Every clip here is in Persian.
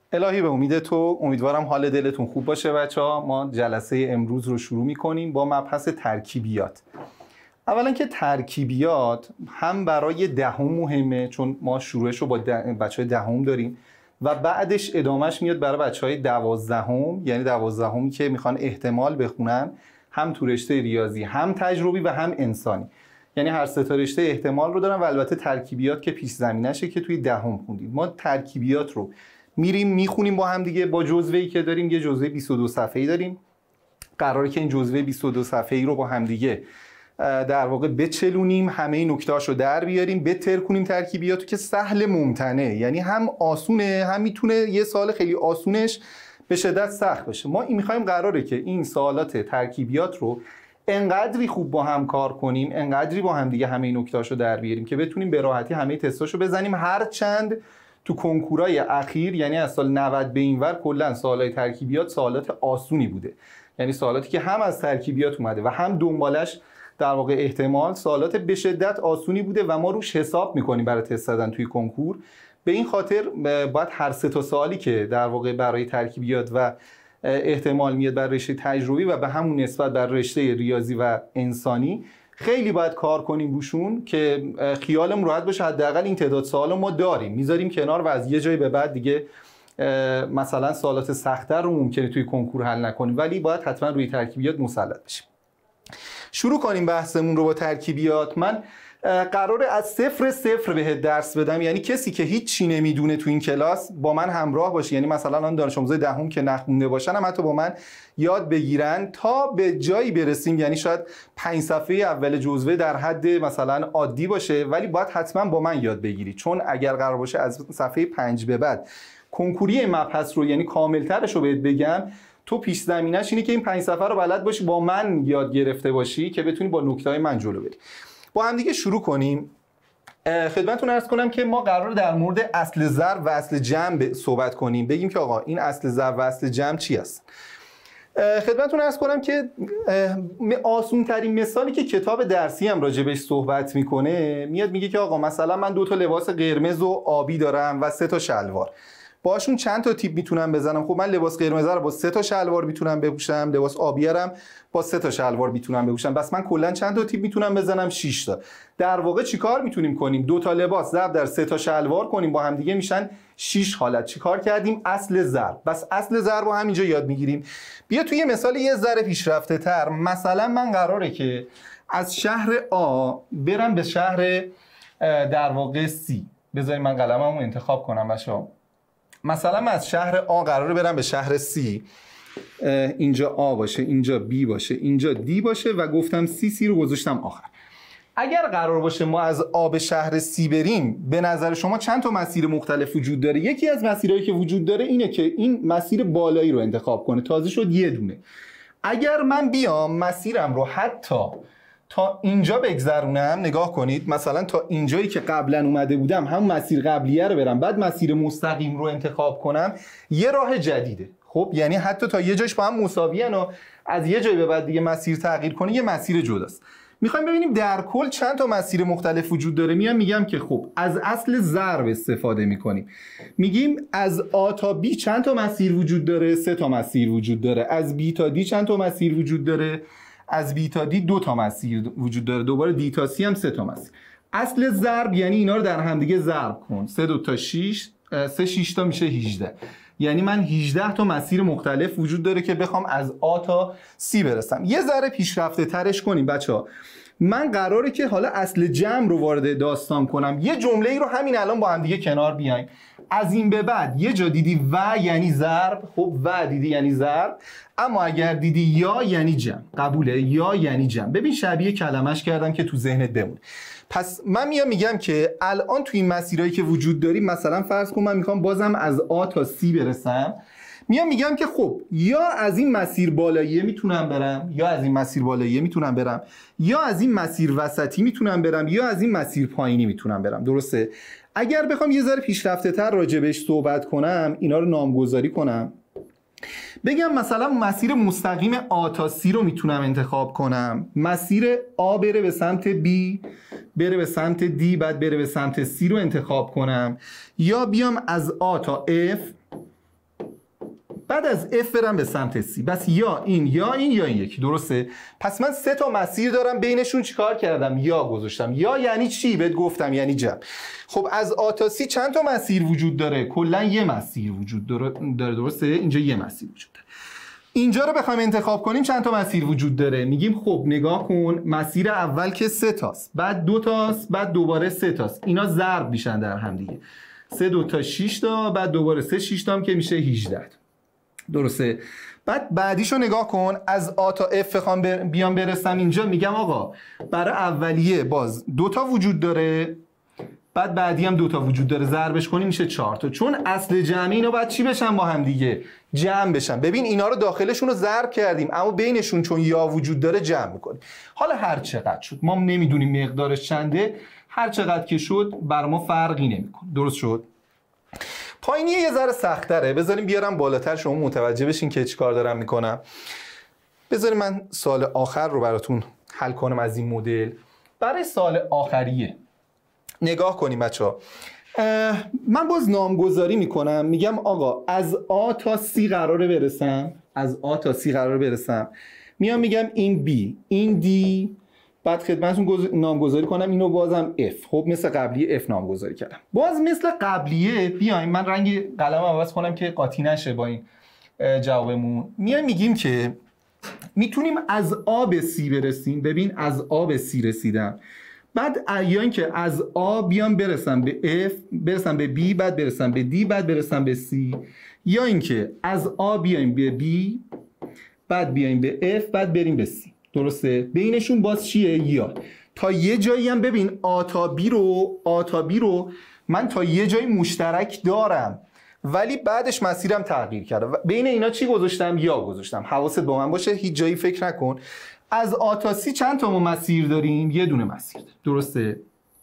الهی به امید تو، امیدوارم حال دلتون خوب باشه بچه‌ها. ما جلسه امروز رو شروع می‌کنیم با مبحث ترکیبیات. اولا که ترکیبیات هم برای دهم مهمه، چون ما شروعش رو با بچه‌های دهم داریم و بعدش ادامهش میاد برای بچه‌های 12، یعنی 12می که میخوان احتمال بخونن، هم تو رشته ریاضی، هم تجربی و هم انسانی. یعنی هر سه تا رشته احتمال رو دارن و البته ترکیبیات که پیش زمینشه که توی دهم خوندید. ما ترکیبیات رو میریم میخونیم با هم دیگه با جزوه‌ای که داریم. یه جزوه 22 صفحه‌ای داریم. قراره که این جزوه 22 صفحه‌ای رو با هم دیگه در واقع بچلونیم، همه این نکته‌هاشو در بیاریم، بتر کنیم ترکیبیاتو که سهل ممتنع، یعنی هم آسونه هم میتونه یه سوال خیلی آسونش به شدت سخت بشه. ما این می‌خوایم قراره که این سوالات ترکیبیات رو انقدری خوب با هم کار کنیم، انقدری با هم دیگه همه این نکته‌هاشو در بیاریم که بتونیم به راحتی همه تستاشو بزنیم. هر چند تو کنکورای اخیر، یعنی از سال 90 به اینور، کلا سوالای ترکیبیات سوالات آسونی بوده، یعنی سوالاتی که هم از ترکیبیات اومده و هم دنبالش در واقع احتمال، سوالات به شدت آسونی بوده و ما روش حساب میکنیم برای تست زدن توی کنکور. به این خاطر باید هر سه تا سوالی که در واقع برای ترکیبیات و احتمال میاد برای رشته تجربی و به همون نسبت برای رشته ریاضی و انسانی خیلی باید کار کنیم روشون که خیالمون راحت باشه حداقل این تعداد سوال ما داریم، میذاریم کنار و از یه جایی به بعد دیگه مثلا سوالات سخت‌تر رو ممکنه توی کنکور حل نکنیم، ولی باید حتما روی ترکیبیات مسلط بشیم. شروع کنیم بحثمون رو با ترکیبیات. من قراره از صفر بهت درس بدم، یعنی کسی که هیچ چی نمیدونه تو این کلاس با من همراه باشه، یعنی مثلا آن دانش آموزای دهم که نخونده باشن هم حتی با من یاد بگیرن تا به جایی برسیم، یعنی شاید 5 صفحه اول جزوه در حد مثلا عادی باشه، ولی باید حتما با من یاد بگیری، چون اگر قرار باشه از صفحه 5 به بعد کنکوری مبحث رو، یعنی کاملترش رو بهت بگم، تو پیش زمینش اینه که این 5 صفحه رو بلد باشی، با من یاد گرفته باشی که بتونی با نکته‌های من جلو بری. با هم دیگه شروع کنیم. خدمتتون عرض کنم که ما قراره در مورد اصل ضرب و اصل جمع صحبت کنیم، بگیم که آقا این اصل ضرب و اصل جمع چی است. خدمتتون عرض کنم که آسون ترین مثالی که کتاب درسی هم راجبش صحبت میکنه، میاد میگه که آقا مثلا من 2 تا لباس قرمز و آبی دارم و 3 تا شلوار، باشون چند تا تیپ میتونم بزنم؟ خب من لباس قرمز رو با 3 تا شلوار میتونم بپوشم، لباس آبی رو با 3 تا شلوار میتونم بپوشم، بس من کلا چند تا تیپ میتونم بزنم؟ 6 تا. در واقع چیکار میتونیم کنیم؟ 2 تا لباس ضرب در 3 تا شلوار کنیم، با هم دیگه میشن 6 حالت. چیکار کردیم؟ اصل ضرب. بس اصل ضرب رو همینجا یاد میگیریم. بیا توی مثال یه ذره پیشرفته تر، مثلا من قراره که از شهر آ برم به شهر در واقع سی. بذارید من قلممو انتخاب کنم بچه‌ها. مثلا من از شهر آ قراره برم به شهر سی، اینجا آ باشه، اینجا بی باشه، اینجا دی باشه و گفتم سی رو گذاشتم آخر. اگر قرار باشه ما از آ به شهر سی بریم، به نظر شما چند تا مسیر مختلف وجود داره؟ یکی از مسیرهایی که وجود داره اینه که این مسیر بالایی رو انتخاب کنه، تازه شد یه دونه. اگر من بیام مسیرم رو حتی تا اینجا بگذرونم، نگاه کنید، مثلا تا اینجایی که قبلا اومده بودم همون مسیر قبلیه رو برم، بعد مسیر مستقیم رو انتخاب کنم، یه راه جدیده. خب یعنی حتی تا یه جایش با هم مساویان و از یه جایی به بعد دیگه مسیر تغییر کنه، یه مسیر جداست. میخوایم ببینیم در کل چند تا مسیر مختلف وجود داره. میگم که خب از اصل ضرب استفاده میکنیم، میگیم از آ تا بی چند تا مسیر وجود داره؟ 3 تا مسیر وجود داره. از بی تا دی چند تا مسیر وجود داره؟ از بی تا دی 2 تا مسیر وجود داره. دوباره دی تا سی هم 3 تا مسیر. اصل ضرب یعنی اینا رو در هم دیگه ضرب کن. 3 2 تا 6، 3 6 تا میشه 18. یعنی من 18 تا مسیر مختلف وجود داره که بخوام از آ تا سی برسم. یه ذره پیشرفته ترش کنیم بچه‌ها. من قراره که حالا اصل جمع رو وارد داستان کنم. یه جمله ای رو همین الان با هم دیگه کنار بیایم. از این به بعد یه جا دیدی و یعنی ضرب، خب و دیدی یعنی ضرب، اما اگر دیدی یا یعنی جمع. قبوله؟ یا یعنی جمع. ببین شبیه کلمش کردم که تو ذهنت بمونه. پس من میگم که الان تو این مسیرهایی که وجود داریم، مثلا فرض کن من میخوام بازم از آ تا سی برسم، میگم که خب یا از این مسیر بالاییه میتونم برم، یا از این مسیر بالاییه میتونم برم، یا از این مسیر وسطی میتونم برم، یا از این مسیر پایینی میتونم برم. درسته؟ اگر بخوام یه ذره پیشرفته تر راجبش صحبت کنم، اینا رو نامگذاری کنم، بگم مثلا مسیر مستقیم آ تا سی رو میتونم انتخاب کنم، مسیر آ بره به سمت بی، بره به سمت دی، بعد بره به سمت سی رو انتخاب کنم، یا بیام از آ تا اف بعد از F برم به سمت C. بس یا این یا این یا این یکی. درسته؟ پس من 3 تا مسیر دارم، بینشون چیکار کردم؟ یا گذاشتم. یا یعنی چی؟ بهت گفتم یعنی جمع. خب از A تا C چند تا مسیر وجود داره؟ کلا یه مسیر وجود داره. درسته؟ اینجا یه مسیر وجود داره. اینجا رو بخوایم انتخاب کنیم چند تا مسیر وجود داره؟ میگیم خب نگاه کن، مسیر اول که 3 تاست، بعد 2 تاست، بعد دوباره 3 تاست. اینا ضرب میشن در هم دیگه. 3 2 تا 6 تا، بعد دوباره 3 6 تا هم که میشه 18. درسته؟ بعد بعدیشو نگاه کن، از A تا F بخوام بیام برسم اینجا، میگم آقا برای اولیه باز 2 تا وجود داره، بعد بعدی هم 2 تا وجود داره، ضربش کنیم میشه 4 تا. چون اصل جمعی اینا باید چی بشن با هم دیگه؟ جمع بشن. ببین اینا رو داخلشون رو ضرب کردیم، اما بینشون چون یا وجود داره جمع میکنیم. حالا هر چقدر شد، ما نمیدونیم مقدارش چنده، هر چقدر که شد بر ما فرقی نمیکنه. درست شد؟ پایینی یه ذره سخت‌تره، بذاریم بیارم بالاتر شما متوجه بشین که چیکار دارم میکنم. بذاریم من سوال آخر رو براتون حل کنم از این مدل. برای سوال آخریه نگاه کنیم بچه‌ها. من باز نامگذاری میکنم، میگم آقا از A تا C قراره برسم، از A تا C قراره برسم، میام میگم این B، این D، بعد خدمتتون نامگذاری کنم اینو بازم F. خب مثل قبلیه F نامگذاری کردم. باز مثل قبلیه بیایم من رنگ قلم عوض کنم که قاطی نشه با این جوابمون. میگیم که میتونیم از A به C برسیم. ببین از A به C رسیدم، بعد یا اینکه از A بیام برسم به F، برسم به B، بعد برسم به D، بعد برسم به C، یا اینکه از A بیایم به B، بعد بیایم به F، بعد بریم به C. درسته؟ بینشون باز چیه؟ یا. تا یه جایی هم ببین A تا B رو من تا یه جایی مشترک دارم، ولی بعدش مسیرم تغییر کرده. بین اینا چی گذاشتم؟ یا گذاشتم. حواست با من باشه، هیچ جایی فکر نکن. از A تا C چند تا ما مسیر داریم؟ یه دونه مسیر داریم. درسته؟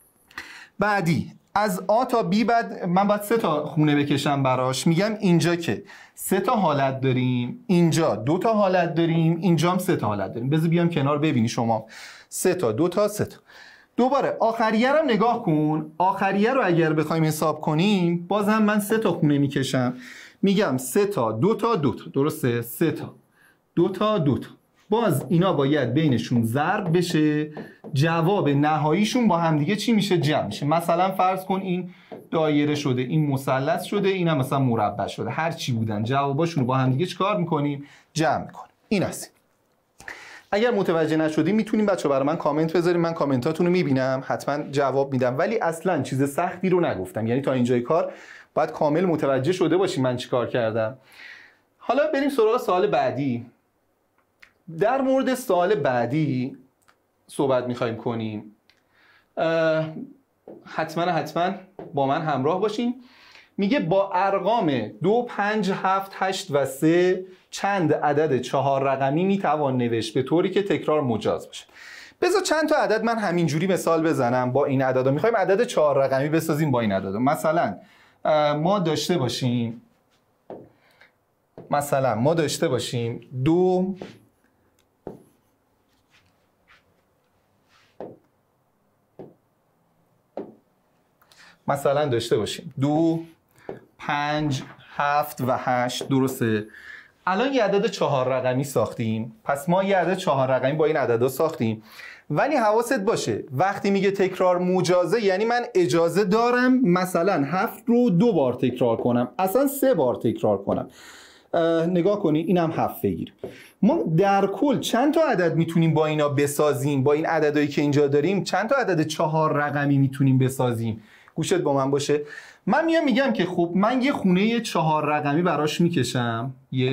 بعدی از A تا B بعد من باید 3 تا خونه بکشم براش. میگم اینجا که 3 تا حالت داریم، اینجا 2 تا حالت داریم، اینجا هم 3 تا حالت داریم. بذار بیام کنار ببینی شما. 3 تا 2 تا 3 تا. دوباره آخریه رو نگاه کن. آخریه رو اگر بخوایم حساب کنیم بازم من 3 تا خونه میکشم. میگم 3 تا 2 تا 2 تا. درسته؟ 3 تا 2 تا 2 تا. باز اینا باید بینشون ضرب بشه، جواب نهاییشون با همدیگه چی میشه؟ جمع میشه. مثلا فرض کن این دایره شده، این مثلث شده، این هم مثلا مربع شده، هر چی بودن جواباشون رو با همدیگه چیکار میکنیم؟ جمع میکنیم. این است. اگر متوجه نشدیم میتونیم بچه‌ها برای من کامنت بذاریم، من کامنتاتون رو میبینم، حتما جواب میدم. ولی اصلا چیز سختی رو نگفتم، یعنی تا اینجای کار باید کامل متوجه شده باشیم من چیکار کردم. حالا بریم سراغ سوال بعدی. در مورد سوال بعدی صحبت میخوایم کنیم. حتما با من همراه باشین. میگه با ارقام 2 5 7 8 و 3 چند عدد 4 رقمی میتوان نوشت به طوری که تکرار مجاز باشه. بذار چند تا عدد من همینجوری مثال بزنم با این عددا. میخوایم عدد 4 رقمی بسازیم با این عددا. مثلا ما داشته باشیم 2 مثلا داشته باشیم 2 5 7 و 8. درسته؟ الان یه عدد 4 رقمی ساختیم. پس ما یه عدد 4 رقمی با این عددا ساختیم، ولی حواست باشه وقتی میگه تکرار مجازه یعنی من اجازه دارم مثلا 7 رو 2 بار تکرار کنم، اصلا 3 بار تکرار کنم. نگاه کنید اینم 7 بگیر. ما در کل چند تا عدد میتونیم با اینا بسازیم؟ با این عددهایی که اینجا داریم چند تا عدد 4 رقمی میتونیم بسازیم؟ گوشت با من باشه. من میگم که خب من یه خونه 4 رقمی براش میکشم،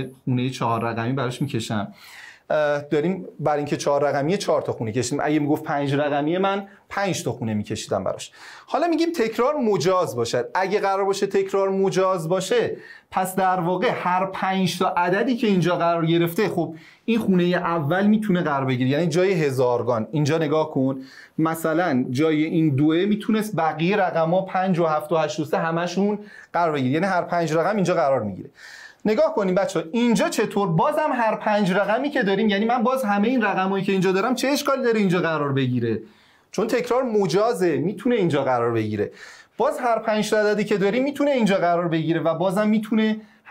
داریم برای اینکه 4 رقمیه 4 تا خونه کشیدیم. اگه میگفت 5 رقمیه من 5 تا خونه میکشیدم براش. حالا میگیم تکرار مجاز باشد. اگه قرار باشه تکرار مجاز باشه، پس در واقع هر 5 تا عددی که اینجا قرار گرفته، خب این خونه اول میتونه قرار بگیره، یعنی جای هزارگان. اینجا نگاه کن، مثلا جای این 2 میتونست بقیه رقم‌ها 5 و 7 و 8 و 3 همشون قرار بگیره، یعنی هر 5 رقم اینجا قرار میگیره. نگاه کنیم بچه‌ها اینجا چطور؟ بازم هر 5 رقمی که داریم، یعنی من باز همه این رقمایی که اینجا دارم چه اشکالی داره اینجا قرار بگیره؟ چون تکرار مجازه، میتونه اینجا قرار بگیره. باز هر 5 تا عددی که داریم میتونه اینجا قرار بگیره و بازم میتونه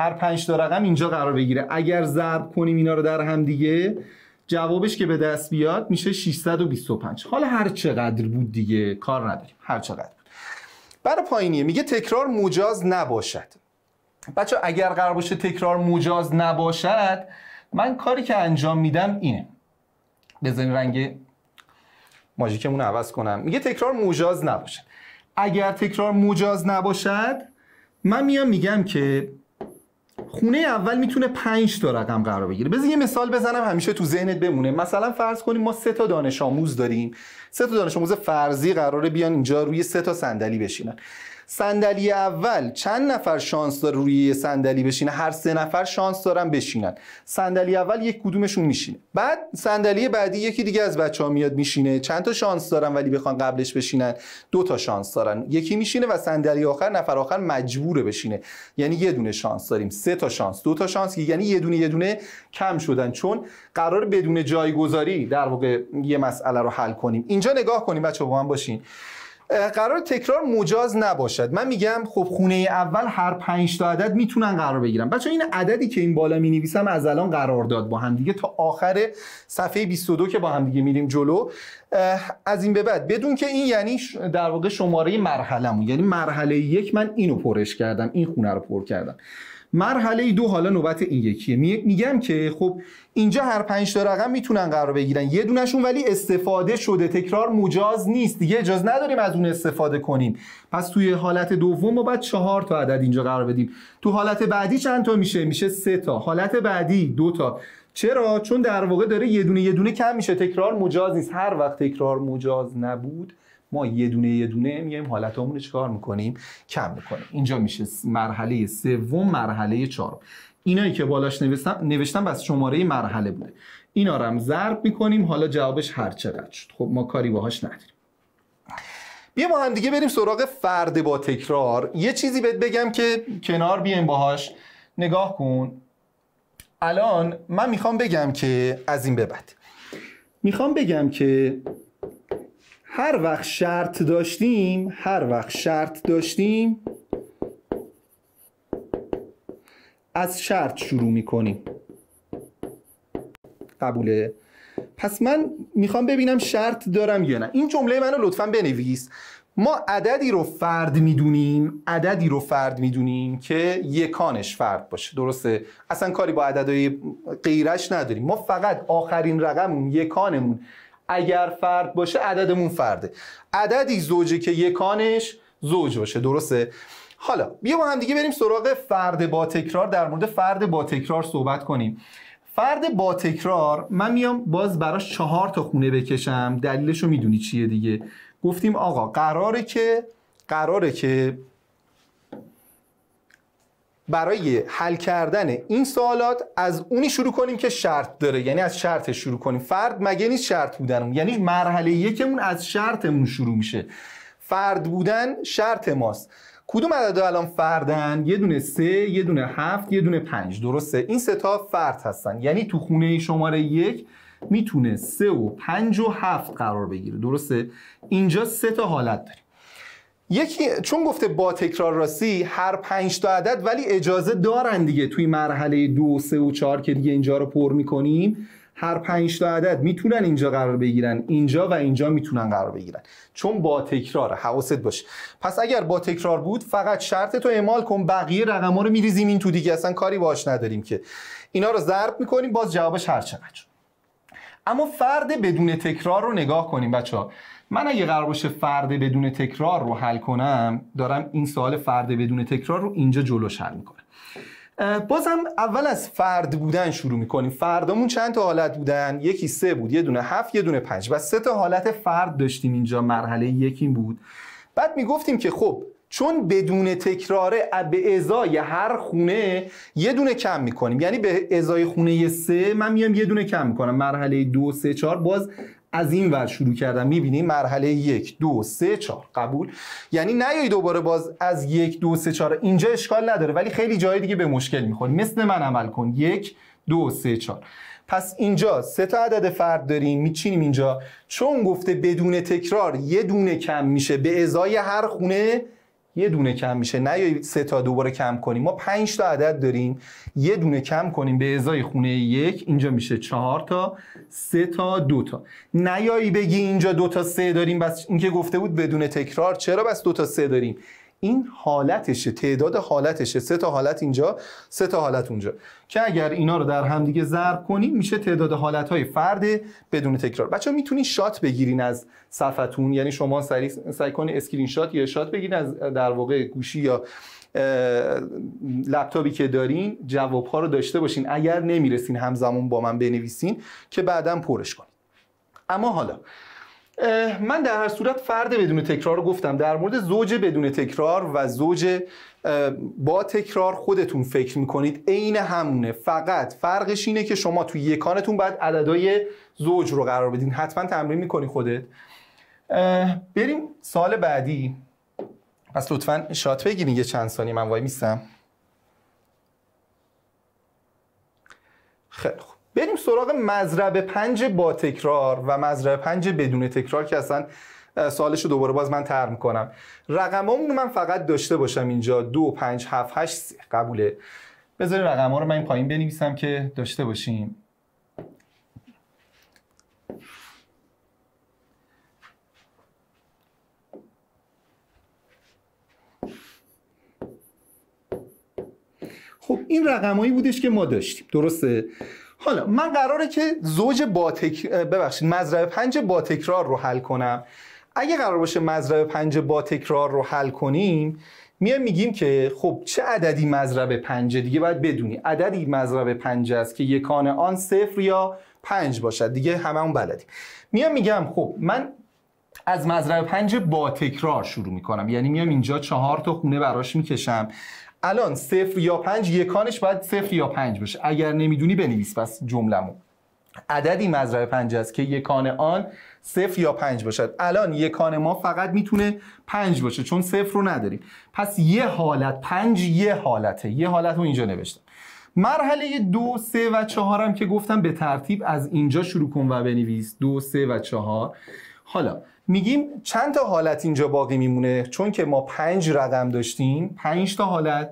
هر 5 تا رقم اینجا قرار بگیره. اگر ضرب کنیم اینا رو در هم دیگه، جوابش که به دست بیاد میشه 625. حالا هر چقدر بود دیگه کار نداریم، هر چقدر بود. برای پایینیه میگه تکرار مجاز نباشد. بچه اگر قرار باشه تکرار مجاز نباشد، من کاری که انجام میدم اینه. بزنین رنگ ماژیکمون رو عوض کنم. میگه تکرار مجاز نباشد. اگر تکرار مجاز نباشد، من میام میگم که خونه اول میتونه 5 تا رقم قرار بگیره. بذار یه مثال بزنم همیشه تو ذهنت بمونه. مثلا فرض کنیم ما 3 تا دانش آموز داریم. 3 تا دانش آموز فرضی قراره بیان اینجا روی 3 تا صندلی بشینن. صندلی اول چند نفر شانس داره روی یه صندلی بشینه؟ هر 3 نفر شانس دارن بشینن. صندلی اول یک کدومشون میشینه. بعد صندلی بعدی یکی دیگه از بچه‌ها میاد میشینه. چند تا شانس دارن ولی بخوان قبلش بشینن؟ 2 تا شانس دارن. یکی میشینه و صندلی آخر نفر آخر مجبوره بشینه. یعنی یه دونه شانس داریم. 3 تا شانس، 2 تا شانس، یعنی یه دونه کم شدن، چون قرار بدون جایگذاری در واقع یه مسئله رو حل کنیم. اینجا نگاه کنیم بچه‌ها، با من باشین. قرار تکرار مجاز نباشد. من میگم خب خونه اول هر 5 تا عدد میتونن قرار بگیرن. بچه این عددی که این بالا مینویسم از الان قرار داد با هم دیگه تا آخر صفحه 22 که با هم دیگه میریم جلو، از این به بعد بدون که این یعنی در واقع شماره مرحله‌مون، یعنی مرحله 1 من اینو پرش کردم، این خونه رو پر کردم. مرحله 2 حالا نوبت این یکیه. میگم که خب اینجا هر 5 تا رقم میتونن قرار بگیرن، یه دونشون ولی استفاده شده، تکرار مجاز نیست دیگه، اجازه نداریم از اون استفاده کنیم. پس توی حالت دوم ما باید 4 تا عدد اینجا قرار بدیم. تو حالت بعدی چند تا میشه؟ میشه 3 تا. حالت بعدی 2 تا. چرا؟ چون در واقع داره یه دونه کم میشه، تکرار مجاز نیست. هر وقت تکرار مجاز نبود، ما یه دونه میایم حالتامون رو چیکار میکنیم؟ کم میکنیم. اینجا میشه مرحله 3، مرحله 4. اینایی که بالاش نوشتم بس شماره مرحله بوده. اینا رو هم ضرب میکنیم. حالا جوابش هر چقدر شد. خب ما کاری باهاش نداریم. بیا با هم دیگه بریم سراغ فرد با تکرار. یه چیزی بهت بگم که کنار بیایم باهاش. نگاه کن. الان من میخوام بگم که از این به بعد میخوام بگم که هر وقت شرط داشتیم از شرط شروع میکنیم. قبوله؟ پس من میخوام ببینم شرط دارم یا نه. این جمله منو لطفاً بنویس. ما عددی رو فرد میدونیم که یکانش فرد باشه. درسته؟ اصلا کاری با عددهای غیرش نداریم. ما فقط آخرین رقممون، یکانمون اگر فرد باشه عددمون فرده. عددی زوجه که یکانش زوج باشه. درسته؟ حالا بیا با هم دیگه بریم سراغ فرد با تکرار. در مورد فرد با تکرار صحبت کنیم. فرد با تکرار من میام باز براش 4 تا خونه بکشم. دلیلشو میدونی چیه دیگه؟ گفتیم آقا قراره که برای حل کردن این سوالات از اونی شروع کنیم که شرط داره، یعنی از شرطش شروع کنیم. فرد مگه نیست شرط بودنمون، یعنی مرحله 1مون از شرطمون شروع میشه. فرد بودن شرط ماست. کدوم عددها الان فردن؟ یه دونه 3، یه دونه 7، یه دونه 5. درسته؟ این 3 تا فرد هستن. یعنی تو خونه شماره 1 میتونه 3 و 5 و 7 قرار بگیره. درسته؟ اینجا 3 تا حالت داریم. یکی چون گفته با تکرار راستی هر 5 تا عدد ولی اجازه دارن دیگه. توی مرحله 2، 3 و 4 که دیگه اینجا رو پر میکنیم، هر 5 تا عدد میتونن اینجا قرار بگیرن، اینجا و اینجا میتونن قرار بگیرن، چون با تکراره. حواست باشه. پس اگر با تکرار بود فقط شرط تو اعمال کن، بقیه رقما رو میریزیم این تو دیگه، اصلا کاری باهاش نداریم که. اینا رو ضرب میکنیم، باز جوابش هر چقدر. اما فرد بدون تکرار رو نگاه کنیم بچه‌ها. من اگه قرار باشه فرد بدون تکرار رو حل کنم، دارم این سوال فرد بدون تکرار رو اینجا جلوش حل میکنم. بازم اول از فرد بودن شروع میکنیم. فردامون چند تا حالت بودن؟ یکی 3 بود، یه دونه 7، یه دونه 5. و 3 تا حالت فرد داشتیم اینجا. مرحله 1 بود. بعد میگفتیم که خب چون بدون تکراره به ازای هر خونه یه دونه کم میکنیم، یعنی به ازای خونه 3 من میام یه دونه کم میکنم. مرحله 2، 3، 4 باز از این ور شروع کردم. میبینیم مرحله 1، 2، 3، 4. قبول؟ یعنی نیایی دوباره باز از 1، 2، 3، 4. اینجا اشکال نداره ولی خیلی جای دیگه به مشکل میخوری. مثل من عمل کن. 1، 2، 3، 4. پس اینجا 3 تا عدد فرد داریم، میچینیم اینجا. چون گفته بدون تکرار یه دونه کم میشه به ازای هر خونه یه دونه کم میشه، نیایید 3 تا دوباره کم کنیم. ما 5 تا عدد داریم، یه دونه کم کنیم به ازای خونه 1 اینجا میشه 4 تا، 3 تا، 2 تا. نیایی بگی اینجا 2 تا 3 داریم بس این که گفته بود بدون تکرار. چرا بس 2 تا 3 داریم؟ این حالتشه، تعداد حالتشه. 3 تا حالت اینجا، 3 تا حالت اونجا، که اگر اینا رو در هم دیگه ضرب کنیم میشه تعداد حالتهای فرد بدون تکرار. بچه‌ها میتونین شات بگیرین از صفحتون، یعنی شما سعی کنید اسکرین شات یا شات بگیرین از در واقع گوشی یا لپتاپی که دارین، جواب‌ها رو داشته باشین. اگر نمیرسین همزمان با من بنویسین که بعداً پرش کنید. اما حالا من در هر صورت فرد بدون تکرار رو گفتم. در مورد زوج بدون تکرار و زوج با تکرار خودتون فکر میکنید عین همونه، فقط فرقش اینه که شما توی یکانتون باید عددهای زوج رو قرار بدین. حتما تمرین میکنی خودت. بریم سال بعدی. پس لطفاً شات بگیرین یه چند ثانیه، من وای میستم. خیلی خوب، بریم سراغ مضرب 5 با تکرار و مضرب 5 بدون تکرار که اصلا سوالش رو دوباره باز من طرح میکنم. رقمامون رو من فقط داشته باشم اینجا 2 5 7 8 3 قبوله. بذارید رقم‌ها رو من این پایین بنویسم که داشته باشیم. خب این رقمایی بودش که ما داشتیم، درسته؟ حالا من قراره که زوج با مضرب 5 با تکرار رو حل کنم. اگه قرار باشه مضرب 5 با تکرار رو حل کنیم، میگیم که خب چه عددی مضرب 5 دیگه باید بدونی. عددی مضرب 5 است که یکان آن 0 یا 5 باشد. دیگه هممون بلدیم. میگم خب من از مضرب 5 با تکرار شروع میکنم، یعنی میام اینجا 4 تا خونه براش میکشم. الان 0 یا 5 یکانش باید 0 یا 5 باشه. اگر نمیدونی بنویس پس جمله‌مو. عددی مضرب 5 است که یکان آن 0 یا 5 باشد. الان یکان ما فقط میتونه 5 باشه چون 0 رو نداریم. پس یه حالت 5 یه حالته. یه حالت رو اینجا نوشتم. مرحله 2 3 و 4 هم که گفتم به ترتیب از اینجا شروع کن و بنویس. 2 3 و 4. حالا میگیم چند تا حالت اینجا باقی میمونه؟ چون که ما 5 رقم داشتیم، 5 تا حالت،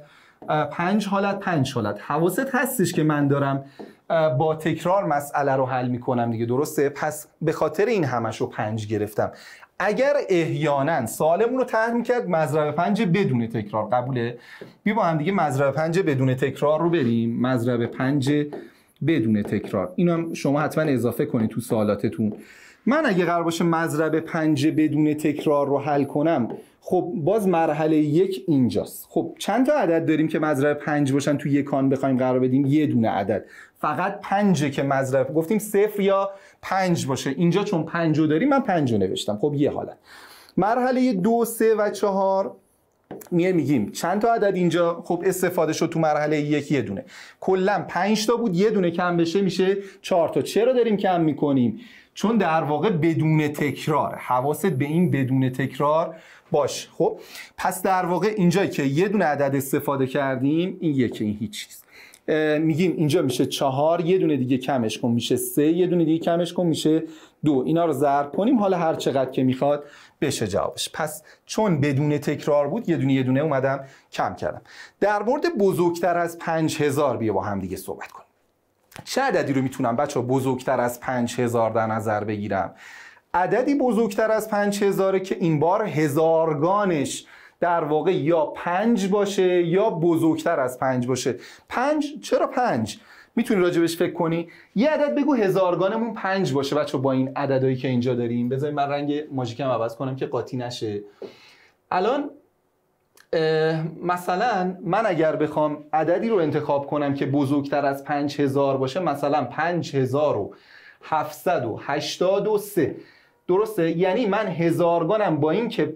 5 حالت. حواست هستش که من دارم با تکرار مسئله رو حل میکنم دیگه، درسته؟ پس به خاطر این همش رو 5 گرفتم. اگر احیانا سوالمون رو طرح میکرد مضرب 5 بدون تکرار، قبوله؟ بیا با هم دیگه مضرب 5 بدون تکرار رو بریم. مضرب 5 بدون تکرار، اینو هم شما حتما اضافه کنید تو سوالاتتون. من اگه قرار باشه مضرب 5 بدون تکرار رو حل کنم، خب باز مرحله 1 اینجاست. خب چند تا عدد داریم که مضرب 5 باشن تو یکان بخوایم قرار بدیم؟ یه دونه عدد، فقط 5 که مضرب گفتیم 0 یا 5 باشه. اینجا چون 5 رو داریم من 5 رو نوشتم. خب یه حالت. مرحله 2 3 و 4 میگیم چند تا عدد اینجا؟ خب استفاده شد تو مرحله 1 یه دونه. کلا 5 تا بود، یه دونه کم بشه میشه 4 تا. چرا داریم کم میکنیم؟ چون در واقع بدون تکرار. حواست به این بدون تکرار باش. خب پس در واقع اینجایی که یه دونه عدد استفاده کردیم این یکی، این هیچ چیز. میگیم اینجا میشه 4، یه دونه دیگه کمش کن میشه 3، یه دونه دیگه کمش کن میشه 2. اینا رو ضرب کنیم، حالا هر چقدر که میخواد بشه جوابش. پس چون بدون تکرار بود یه دونه اومدم کم کردم. در مورد بزرگتر از 5000 بیا با هم دیگه صحبت کنیم. چه عددی رو میتونم بچه بزرگتر از 5000 در نظر بگیرم؟ عددی بزرگتر از 5000 که این بار هزارگانش در واقع یا 5 باشه یا بزرگتر از 5 باشه. 5 چرا 5؟ میتونی راجبش فکر کنی؟ یه عدد بگو هزارگانمون 5 باشه بچه با این عددهایی که اینجا داریم. بذارید من رنگ ماژیکم عوض کنم که قاطی نشه. الان مثلا من اگر بخوام عددی رو انتخاب کنم که بزرگتر از 5000 باشه، مثلا 5783، درسته؟ یعنی من هزارگانم با این که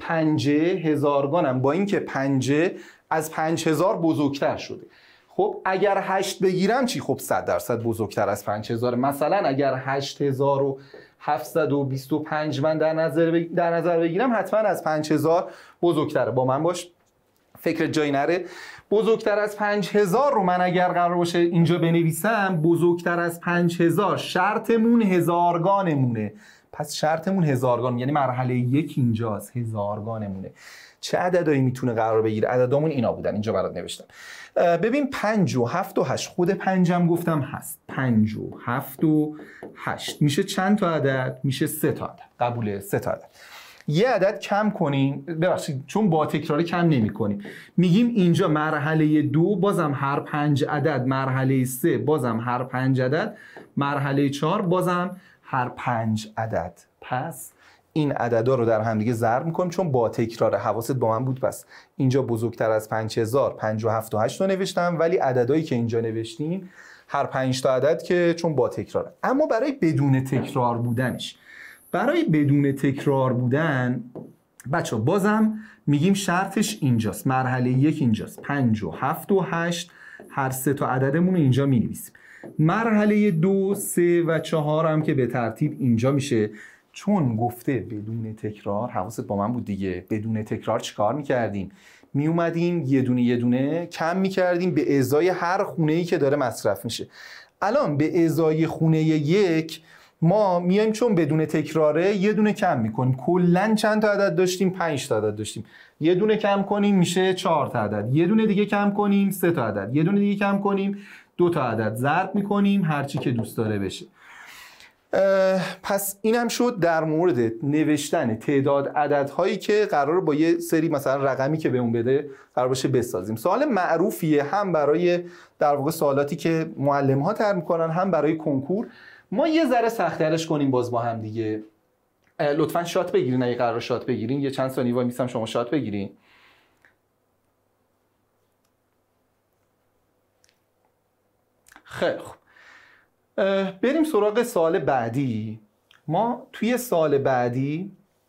5 از 5000 بزرگتر شده. خب اگر 8 بگیرم چی؟ خب 100% بزرگتر از 5000. مثلا اگر 8725 من در نظر بگیرم حتما از 5000 بزرگتره. با من باش، فکر جایی نره. بزرگتر از 5000 رو من اگر قرار باشه اینجا بنویسم، بزرگتر از 5000 شرطمون هزارگانمونه. پس شرطمون هزارگان، یعنی مرحله 1 اینجاست، هزارگانمونه. چه عددایی میتونه قرار بگیره؟ عددامون اینا بودن، اینجا برات نوشتم. ببین 5 و 7 و 8، خود 5 هم گفتم هست. 5 و 7 و 8 میشه چند تا عدد؟ میشه 3 تا عدد. قبوله؟ 3 تا عدد. یه عدد کم کنیم، ببخشید چون با تکرار کم نمی کنیم، میگیم اینجا مرحله 2 بازم هر 5 عدد، مرحله 3 بازم هر 5 عدد، مرحله 4 بازم هر 5 عدد. پس این عددا رو در هم دیگه ضرب میکنیم چون با تکرار. حواست با من بود. پس اینجا بزرگتر از 5000 5 و 7 و 8 رو نوشتم، ولی عددایی که اینجا نوشتیم هر 5 تا عدد که چون با تکراره. اما برای بدون تکرار بودنش، برای بدون تکرار بودن بچه بازم میگیم شرطش اینجاست، مرحله 1 اینجاست، 5 و 7 و 8 هر 3 تا عددمون رو اینجا می‌نویسیم. مرحله 2 3 و 4 هم که به ترتیب اینجا میشه. چون گفته بدون تکرار، حواست با من بود دیگه، بدون تکرار چیکار میکردیم؟ میومدیم یه دونه کم میکردیم به ازای هر خونه‌ای که داره مصرف میشه. الان به ازای خونه 1 ما میایم چون بدون تکراره یه دونه کم میکنیم. کلا چند تا عدد داشتیم؟ 5 تا عدد داشتیم. یه دونه کم کنیم میشه 4 تا عدد، یه دونه دیگه کم کنیم 3 تا عدد، یه دونه دیگه کم کنیم 2 تا عدد. ضرب میکنیم هرچی که دوست داره بشه. پس اینم شد در مورد نوشتن تعداد عددهایی که قرار با یه سری مثلا رقمی که بهمون بده قرار باشه بسازیم. سوال معروفیه، هم برای در واقع سوالاتی که معلم ها طرح میکنن، هم برای کنکور. ما یه ذره سخت‌ترش کنیم باز با هم دیگه. لطفاً شات بگیرین اگه قرار شات بگیرین. یه چند ثانیه وای میسم شما شات بگیرین. خیلی خوب. بریم سراغ سوال بعدی. ما توی سوال بعدی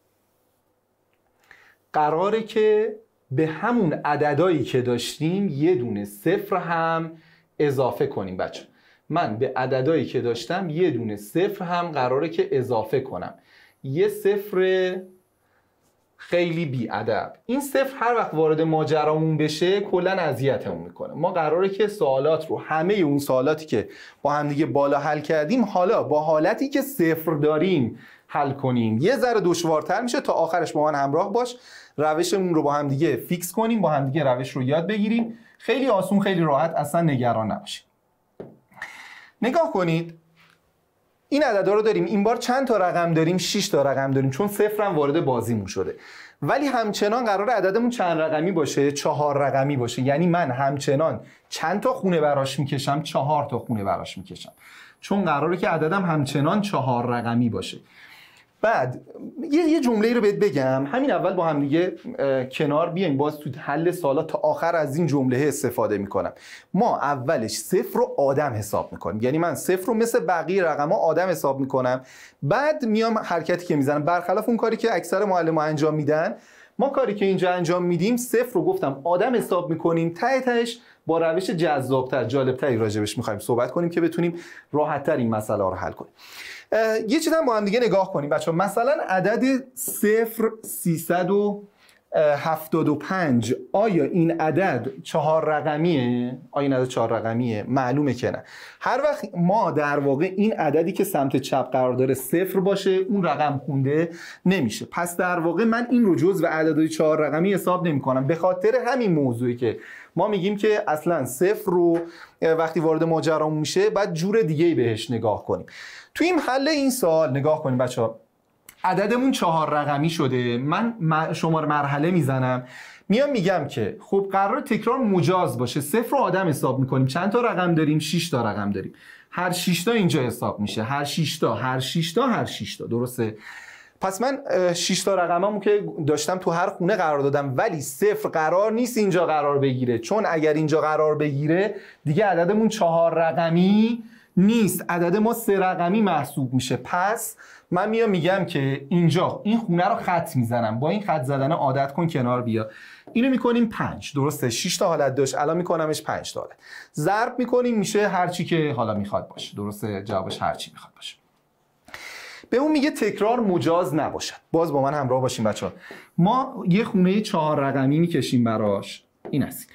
قراره که به همون عددهایی که داشتیم یه دونه صفر هم اضافه کنیم. بچه من به عددهایی که داشتم یه دونه صفر هم قراره که اضافه کنم. یه صفر خیلی بی‌ادب. این صفر هر وقت وارد ماجرامون بشه کلا اذیتمون میکنه. ما قراره که سوالات رو، همه اون سوالاتی که با هم دیگه بالا حل کردیم، حالا با حالتی که صفر داریم حل کنیم. یه ذره دشوارتر میشه. تا آخرش با من همراه باش، روشمون رو با هم دیگه فیکس کنیم، با هم دیگه روش رو یاد بگیریم. خیلی آسون، خیلی راحت، اصلا نگران نباشید. نگاه کنید، این عددا رو داریم. این بار چند تا رقم داریم؟ 6 تا رقم داریم، چون صفر هم وارد بازیمون شده. ولی همچنان قرار عددمون چند رقمی باشه؟ 4 رقمی باشه. یعنی من همچنان چند تا خونه براش میکشم؟ 4 تا خونه براش میکشم، چون قراره که عددم همچنان 4 رقمی باشه. بعد یه جمله رو بهت بگم، همین اول با هم دیگه کنار بیایم، باز تو حل سوالات تا آخر از این جمله استفاده میکنم. ما اولش صفر رو آدم حساب میکنیم، یعنی من صفر رو مثل بقیه رقم‌ها آدم حساب میکنم. بعد میام حرکتی که میزنم، برخلاف اون کاری که اکثر معلم‌ها انجام میدن، ما کاری که اینجا انجام میدیم صفر رو گفتم آدم حساب میکنیم. تهش با روش جذاب‌تر، جالب‌تری راجبش میخوایم صحبت کنیم که بتونیم راحت‌تر این مسئله رو حل کنیم. یه چیز هم با هم دیگه نگاه کنیم بچه‌ها. مثلا عدد 0375 آیا این عدد 4 رقمیه؟ آیا این عدد 4 رقمیه؟ معلومه که نه. هر وقت ما در واقع این عددی که سمت چپ قرار داره صفر باشه، اون رقم خونده نمیشه. پس در واقع من این رو جزو عددهای 4 رقمی حساب نمی‌کنم. به خاطر همین موضوعی که ما میگیم که اصلا صفر رو وقتی وارد ماجرامون میشه بعد جور دیگه‌ای بهش نگاه کنیم. تو این حل این سوال نگاه کنیم بچه‌ها. عددمون 4 رقمی شده. من شماره مرحله میزنم، میام میگم که خب قرار تکرار مجاز باشه. صفر رو آدم حساب میکنیم. چند تا رقم داریم؟ 6 تا رقم داریم. هر 6 تا اینجا حساب میشه. هر 6 تا، هر 6 تا، هر 6 تا. درسته؟ پس من 6 تا رقمامو که داشتم تو هر خونه قرار دادم، ولی صفر قرار نیست اینجا قرار بگیره، چون اگر اینجا قرار بگیره دیگه عددمون 4 رقمی نیست، عدد ما 3 رقمی محسوب میشه. پس من میام میگم که اینجا این خونه رو خط میزنم. با این خط زدن عادت کن، کنار بیا. اینو میکنیم 5. درسته؟ 6 تا حالت داشت، الان میکنمش 5 تا حالت. ضرب میکنیم میشه هر چی که حالا میخواد باشه. درسته؟ جوابش هر چی میخواد باشه. به اون میگه تکرار مجاز نباشد. باز با من همراه باشیم بچه‌ها. ما یه خونه 4 رقمی میکشیم براش. این است.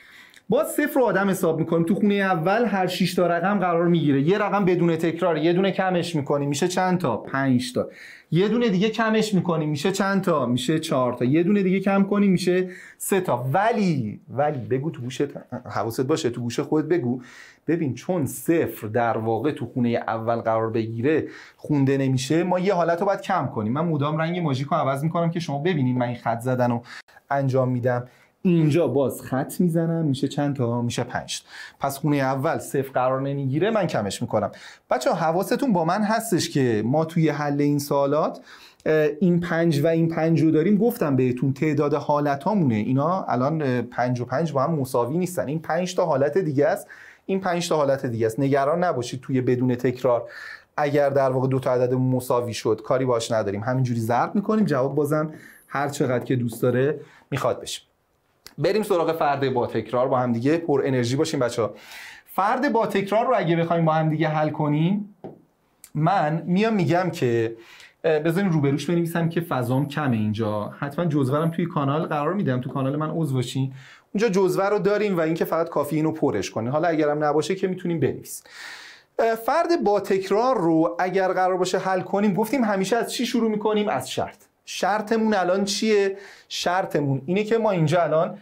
باز صفر رو آدم حساب میکنیم. تو خونه اول هر 6 تا رقم قرار میگیره، یه رقم بدون تکرار، یه دونه کمش میکنیم میشه چند تا؟ 5 تا. یه دونه دیگه کمش میکنیم میشه چند تا؟ میشه 4 تا. یه دونه دیگه کم کنیم میشه 3 تا. ولی بگو تو گوشت، حواست باشه تو گوش خودت بگو، ببین چون صفر در واقع تو خونه اول قرار بگیره خونده نمیشه، ما یه حالت رو باید کم کنیم. من مدام رنگ ماژیک رو عوض میکنم که شما ببینید من این خط زدن رو انجام میدم. اینجا باز خط میزنم میشه چند تا؟ میشه 5. پس خونه اول صفر قرار نمیگیره، من کمش میکنم. بچه ها حواستون با من هستش که ما توی حل این سوالات این 5 و این 5 رو داریم. گفتم بهتون تعداد حالت هامونه، اینا الان 5 و 5 با هم مساوی نیستن. این 5 تا حالت دیگه است، این 5 تا حالت دیگه است. نگران نباشید توی بدون تکرار اگر در واقع دو تا عدد مساوی شد کاری باش نداریم، همینجوری ضرب میکنیم، جواب بازم هر چقدر که دوست داره میخواد بشه. بریم سراغ فرد با تکرار، با هم دیگه پر انرژی باشیم بچه‌ها. فرد با تکرار رو اگه بخوایم با هم دیگه حل کنیم، من میگم که بذارین روبروش بنویسم که فضام کمه اینجا. حتما جزورم توی کانال قرار میدم، تو کانال من عضو باشین. اونجا جزوه رو داریم و اینکه فقط کافی اینو پرش کنین. حالا اگرم نباشه که میتونیم بنویسین. فرد با تکرار رو اگر قرار باشه حل کنیم، گفتیم همیشه از چی شروع میکنیم؟ از شرط. شرطمون الان چیه؟ شرطمون اینه که ما اینجا الان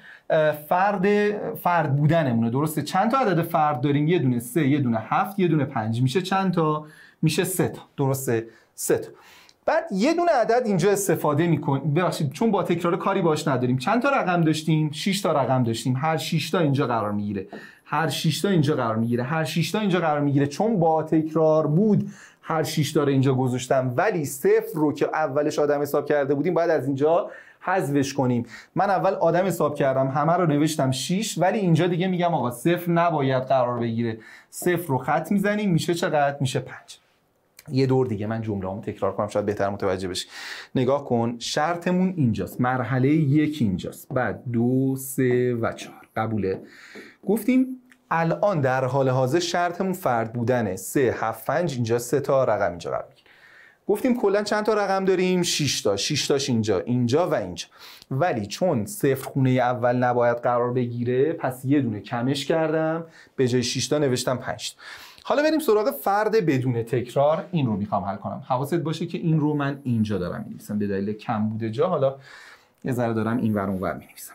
فرد بودنمونه، درسته؟ چند تا عدد فرد داریم؟ یه دونه 3، یه دونه 7، یه دونه 5. میشه چند تا؟ میشه 3 تا، درسته؟ 3 تا. بعد یه دونه عدد اینجا استفاده میکنیم، ببخشید چون با تکرار کاری باش نداریم. چند تا رقم داشتیم؟ 6 تا رقم داشتیم. هر 6 تا اینجا قرار میگیره، هر 6 تا اینجا قرار میگیره، هر 6 تا اینجا قرار میگیره. چون با تکرار بود هر 6 تا رو اینجا گذاشتم، ولی صفر رو که اولش آدم حساب کرده بودیم باید از اینجا حذفش کنیم. من اول آدم حساب کردم، همه رو نوشتم 6، ولی اینجا دیگه میگم آقا صفر نباید قرار بگیره. صفر رو خط میزنیم میشه چقدر؟ میشه 5. یه دور دیگه من جمله‌امو تکرار کنم شاید بهتر متوجه بشی. نگاه کن، شرطمون اینجاست، مرحله 1 اینجاست، بعد 2 3 و 4. قبوله؟ گفتیم الان در حال حاضر شرطمون فرد بودنه. 3 7 5 اینجا 3 تا رقم اینجا قرار میگیره. گفتیم کلا چند تا رقم داریم؟ 6 تا. 6 تاش اینجا و اینجا. ولی چون صفر خونه اول نباید قرار بگیره، پس یه دونه کمش کردم، به جای 6 تا نوشتم 5 تا. حالا بریم سراغ فرد بدون تکرار. این رو میخوام حل کنم. حواست باشه که این رو من اینجا دارم می‌نویسم به دلیل کم بوده جا. حالا یه ذره دارم این ور اون ور می‌نویسم.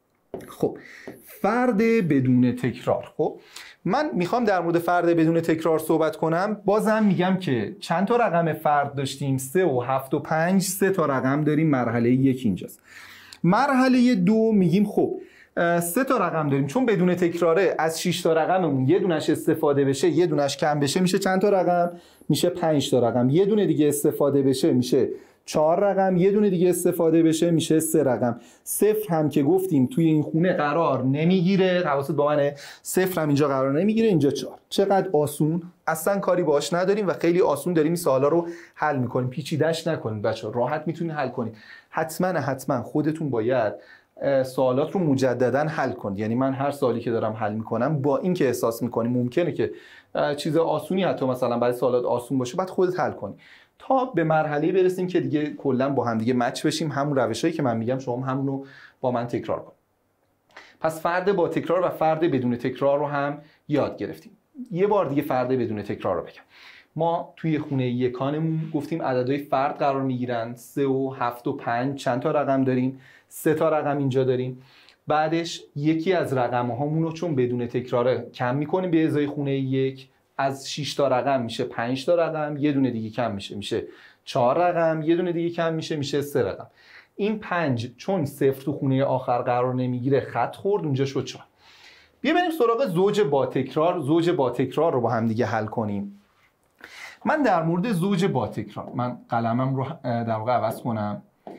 خب فرد بدون تکرار. خب من میخوام در مورد فرد بدون تکرار صحبت کنم. بازم میگم که چند تا رقم فرد داشتیم؟ 3 و 7 و 5. 3 تا رقم داریم. مرحله 1 اینجاست. مرحله 2 میگیم خب 3 تا رقم داریم، چون بدون تکراره از 6 تا رقممون یه دونش استفاده بشه یه دونش کم بشه میشه چند تا رقم؟ میشه 5 تا رقم. یه دونه دیگه استفاده بشه میشه 4 رقم، یه دونه دیگه استفاده بشه میشه 3 رقم. صفر هم که گفتیم توی این خونه قرار نمیگیره، حواست با منه، صفر هم اینجا قرار نمیگیره، اینجا 4. چقدر آسون، اصلا کاری باش نداریم و خیلی آسون داریم این سوالا رو حل میکنیم. پیچیده‌اش نکنید بچه‌ها، راحت میتونید حل کنید. حتما خودتون باید سوالات رو مجددا حل کنید. یعنی من هر سوالی که دارم حل میکنم با این که احساس میکنیم ممکنه که چیز آسونی حتی مثلا برای سوالات آسون باشه، بعد خودت حل کنی تا به مرحله برسیم که دیگه کلا با هم دیگه مچ بشیم. همون روشایی که من میگم شما همون رو با من تکرار کن. پس فرد با تکرار و فرد بدون تکرار رو هم یاد گرفتیم. یه بار دیگه فرد بدون تکرار رو بگم. ما توی خونه یکانمون گفتیم عددهای فرد قرار میگیرن 3 و 7 و 5. چند تا رقم داریم؟ 3 تا رقم اینجا داریم. بعدش یکی از رقم هامون رو چون بدون تکراره کم میکنیم به ازای خونه 1. از 6 تا رقم میشه 5 تا رقم، یه دونه دیگه کم میشه 4 رقم، یه دونه دیگه کم میشه 3 رقم. این 5 چون صفر تو خونه آخر قرار نمیگیره خط خورد، اونجا شد 4. بیا بریم سراغ زوج با تکرار. زوج با تکرار رو با هم دیگه حل کنیم. من در مورد زوج با تکرار، من قلمم رو در واقع عوض کنم.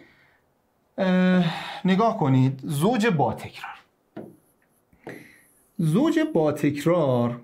نگاه کنید، زوج با تکرار. زوج با تکرار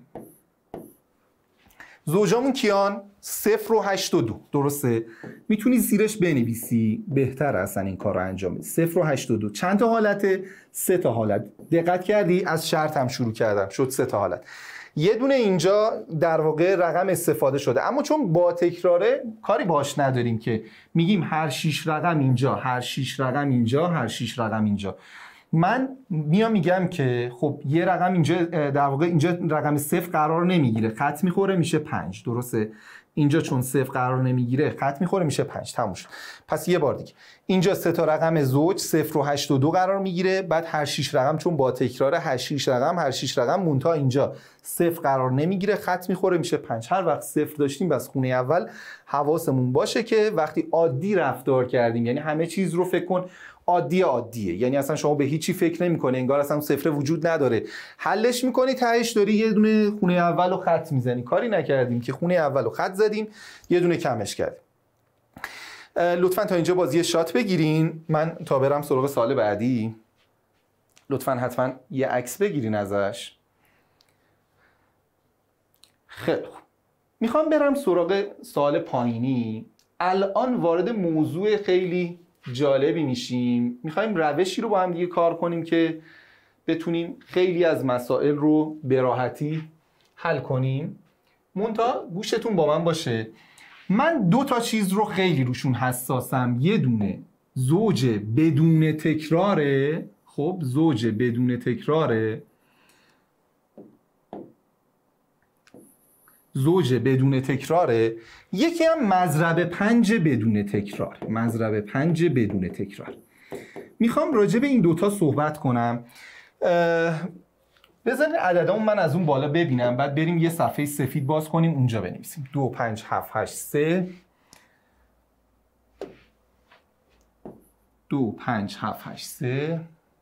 زوجامون کیان؟ 0 و 8 و 2. درسته؟ میتونی زیرش بنویسی، بهتر اصلا این کار رو انجام بدی. 0 و 8 و 2. چند تا حالته؟ 3 تا حالت. دقت کردی؟ از شرط هم شروع کردم، شد 3 تا حالت. یه دونه اینجا در واقع رقم استفاده شده، اما چون با تکراره کاری باش نداریم که میگیم هر 6 رقم اینجا، هر 6 رقم اینجا، هر 6 رقم اینجا. من میام میگم که خب یه رقم اینجا در واقع اینجا رقم 0 قرار نمیگیره، خط میخوره میشه 5. درسته؟ اینجا چون 0 قرار نمیگیره خط میخوره میشه 5. تموم شد. پس یه بار دیگه اینجا 3 تا رقم زوج 0 و 8 و 2 قرار میگیره، بعد هر 6 رقم چون با تکرار هر 6 رقم مونتا اینجا 0 قرار نمیگیره، خط میخوره میشه 5. هر وقت 0 داشتیم بس خونه اول حواسمون باشه که وقتی عادی رفتار کردیم، یعنی همه چیز رو فکر کن عادیه، یعنی اصلا شما به هیچی فکر نمی‌کنی، انگار اصلا صفر وجود نداره، حلش می‌کنی تهش داری یه دونه خونه اولو خط میزنی. کاری نکردیم که خونه اولو خط زدیم، یه دونه کمش کردیم. لطفاً تا اینجا بازی شات بگیرین، من تا برم سراغ سوال بعدی لطفاً حتما یه عکس بگیرین ازش. خیلی خوب، میخوام برم سراغ سوال پایینی. الان وارد موضوع خیلی جالبی میشیم، میخوایم روشی رو با هم دیگه کار کنیم که بتونیم خیلی از مسائل رو به راحتی حل کنیم. منتها گوشتون با من باشه، من 2 تا چیز رو خیلی روشون حساسم. یه دونه زوج بدون تکراره، خب زوج بدون تکراره، زوج بدون تکراره، یکی هم مضرب 5 بدون تکرار. مضرب 5 بدون تکرار. میخوام راجع به این دوتا صحبت کنم. بذارین عددامون من از اون بالا ببینم، بعد بریم یه صفحه سفید باز کنیم اونجا بنویسیم. 2 5 7 8 3 2 5 7 8 3